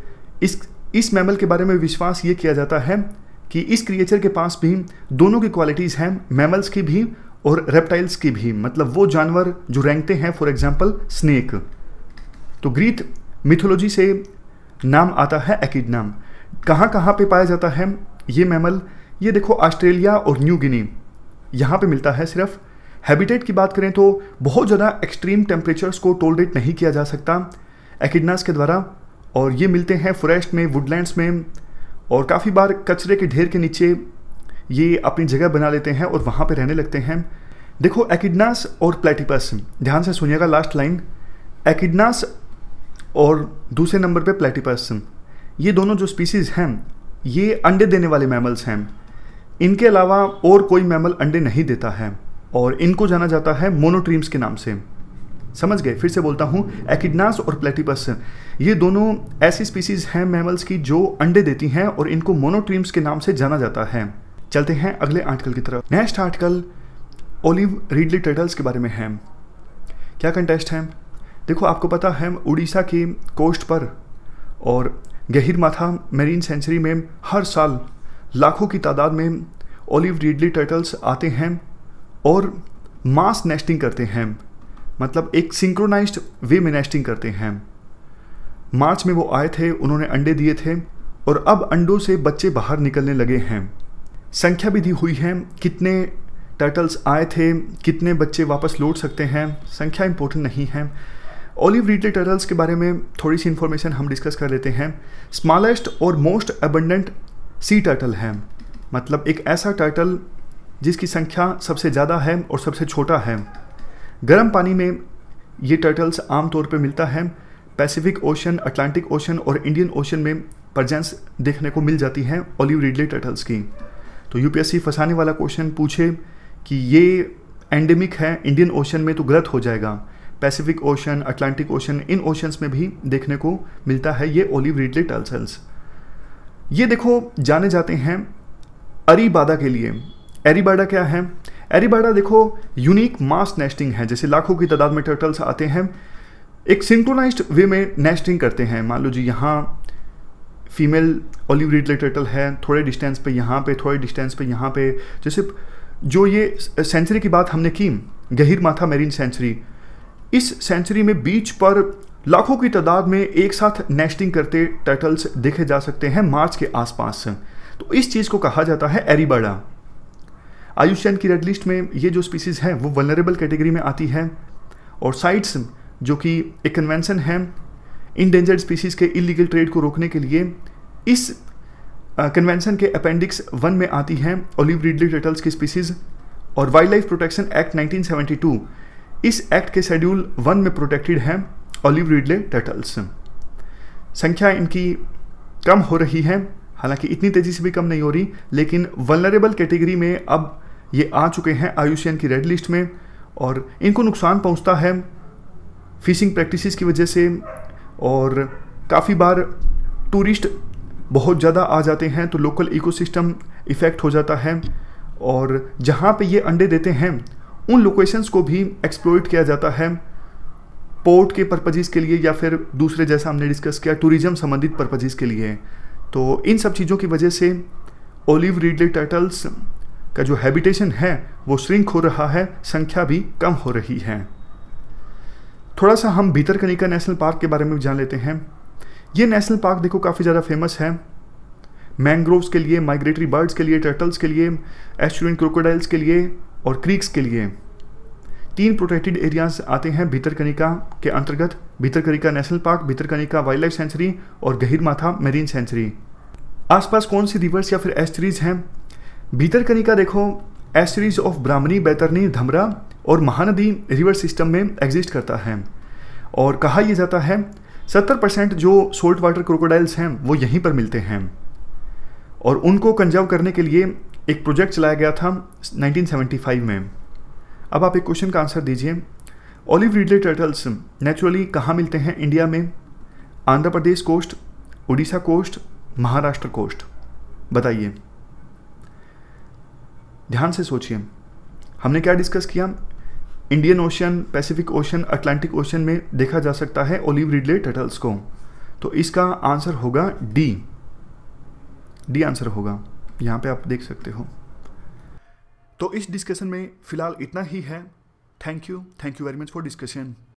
इस मैमल के बारे में विश्वास ये किया जाता है कि इस क्रिएचर के पास भी दोनों की क्वालिटीज़ हैं, मैमल्स की भी और रेप्टाइल्स की भी, मतलब वो जानवर जो रेंगते हैं, फॉर एग्जांपल स्नेक। तो ग्रीक मिथोलॉजी से नाम आता है एकिडना। कहाँ कहाँ पे पाया जाता है ये मैमल? ये देखो ऑस्ट्रेलिया और न्यू गिनी, यहाँ पे मिलता है सिर्फ। हैबिटेट की बात करें तो बहुत ज़्यादा एक्सट्रीम टेम्परेचर्स को टॉलरेट नहीं किया जा सकता एकिडनास के द्वारा, और ये मिलते हैं फॉरेस्ट में, वुडलैंड्स में, और काफ़ी बार कचरे के ढेर के नीचे ये अपनी जगह बना लेते हैं और वहाँ पे रहने लगते हैं। देखो एकिडनास और प्लेटिपस, ध्यान से सुनिएगा लास्ट लाइन, एकिडनास और दूसरे नंबर पे प्लेटिपस, ये दोनों जो स्पीसीज़ हैं ये अंडे देने वाले मैमल्स हैं। इनके अलावा और कोई मैमल अंडे नहीं देता है। और इनको जाना जाता है मोनोट्रीम्स के नाम से। समझ गए? फिर से बोलता हूँ, एकिडनास और प्लेटिपस ये दोनों ऐसी स्पीसीज हैं मैमल्स की जो अंडे देती हैं और इनको मोनोट्रीम्स के नाम से जाना जाता है। चलते हैं अगले आर्टिकल की तरफ। Next article olive ridley turtles के बारे में है। क्या कंटेस्ट है? देखो, आपको पता है उड़ीसा की कोस्ट पर और गहीरमाथा मैरीन सेंचुरी में हर साल लाखों की तादाद में ओलिव रिडली टर्टल्स आते हैं और मास नेस्टिंग करते हैं, मतलब एक सिंक्रोनाइज्ड वे में नेस्टिंग करते हैं। मार्च में वो आए थे, उन्होंने अंडे दिए थे और अब अंडों से बच्चे बाहर निकलने लगे हैं। संख्या भी दी हुई है, कितने टर्टल्स आए थे, कितने बच्चे वापस लौट सकते हैं, संख्या इंपॉर्टेंट नहीं है। ओलिव रिडली टर्टल्स के बारे में थोड़ी सी इन्फॉर्मेशन हम डिस्कस कर लेते हैं। स्मॉलेस्ट और मोस्ट अबंडेंट सी टर्टल है, मतलब एक ऐसा टर्टल जिसकी संख्या सबसे ज़्यादा है और सबसे छोटा है। गर्म पानी में ये टर्टल्स आमतौर पर मिलता है। पैसिफिक ओशन, अटलांटिक ओशन और इंडियन ओशन में प्रेजेंस देखने को मिल जाती है ओलिव रिडली टर्टल्स की। तो यूपीएससी फंसाने वाला क्वेश्चन पूछे कि ये एंडेमिक है इंडियन ओशन में तो गलत हो जाएगा। पैसिफिक ओशन, अटलांटिक ओशन, इन ओशंस में भी देखने को मिलता है ये ओलिव रिडली टर्टल्स। ये देखो जाने जाते हैं अरीबाडा के लिए। एरीबाडा क्या है? एरीबाडा देखो यूनिक मास नेस्टिंग है, जैसे लाखों की तादाद में टर्टल्स आते हैं, एक सिंक्रोनाइज्ड वे में नेस्टिंग करते हैं। मान लो जी यहाँ फीमेल ओलिव रिडली टर्टल है, थोड़े डिस्टेंस पे यहाँ पे, थोड़े डिस्टेंस पे यहाँ पे। जैसे जो ये सेंचुरी की बात हमने की, गहीरमाथा मैरीन सेंचुरी, इस सेंचुरी में बीच पर लाखों की तादाद में एक साथ नेस्टिंग करते टर्टल्स देखे जा सकते हैं मार्च के आसपास। तो इस चीज़ को कहा जाता है एरीबाडा। आयुष्मान की रेड लिस्ट में ये जो स्पीसीज है वो वल्नरेबल कैटेगरी में आती है। और साइट्स, जो कि एक कन्वेंशन है इंडेंजर्ड स्पीसीज के इलीगल ट्रेड को रोकने के लिए, इस कन्वेंशन के अपेंडिक्स 1 में आती हैं ओलिव रिडली टर्टल्स की स्पीसीज। और वाइल्ड लाइफ प्रोटेक्शन एक्ट 1972, इस एक्ट के शेड्यूल 1 में प्रोटेक्टेड है ओलिव रिडली टर्टल्स। संख्या इनकी कम हो रही है, हालांकि इतनी तेज़ी से भी कम नहीं हो रही, लेकिन वल्नरेबल कैटेगरी में अब ये आ चुके हैं आयुष्मान की रेड लिस्ट में। और इनको नुकसान पहुंचता है फिशिंग प्रैक्टिसेस की वजह से, और काफ़ी बार टूरिस्ट बहुत ज़्यादा आ जाते हैं तो लोकल इकोसिस्टम इफ़ेक्ट हो जाता है। और जहाँ पे ये अंडे देते हैं उन लोकेशंस को भी एक्सप्लॉइट किया जाता है पोर्ट के पर्पजेज़ के लिए, या फिर दूसरे जैसा हमने डिस्कस किया टूरिज्म संबंधित पर्पजेज़ के लिए। तो इन सब चीज़ों की वजह से ओलिव रिडली टर्टल्स का जो हैबिटेशन है वो श्रिंक हो रहा है, संख्या भी कम हो रही है। थोड़ा सा हम भितरकनिका नेशनल पार्क के बारे में जान लेते हैं। ये नेशनल पार्क देखो काफ़ी ज़्यादा फेमस है मैंग्रोव्स के लिए, माइग्रेटरी बर्ड्स के लिए, टर्टल्स के लिए, एस्चुरिन क्रोकोडाइल्स के लिए और क्रीक्स के लिए। 3 प्रोटेक्टेड एरियाज आते हैं भितरकनिका के अंतर्गत: Bhitarkanika national park, Bhitarkanika wild life sanctuary और गहीरमाथा मैरीन सेंचुरी। आसपास कौन सी रिवर्स या फिर एस्चुरीज हैं? भितरकनिका देखो एस्चुरीज ऑफ ब्राह्मणी, बैतरनी, धमरा और महानदी रिवर सिस्टम में एग्जिस्ट करता है। और कहा यह जाता है 70% जो सोल्ट वाटर क्रोकोडाइल्स हैं वो यहीं पर मिलते हैं। और उनको कंजर्व करने के लिए एक प्रोजेक्ट चलाया गया था 1975 में। अब आप एक क्वेश्चन का आंसर दीजिए। ओलिव रिडली टर्टल्स नेचुरली कहाँ मिलते हैं इंडिया में? Andhra Pradesh coast, Odisha coast, Maharashtra coast. बताइए, ध्यान से सोचिए। हमने क्या डिस्कस किया? Indian Ocean, Pacific Ocean, Atlantic Ocean में देखा जा सकता है ओलिव रिडली टर्टल्स को। तो इसका आंसर होगा डी। डी आंसर होगा, यहाँ पे आप देख सकते हो। तो इस डिस्कशन में फिलहाल इतना ही है। Thank you very much for discussion.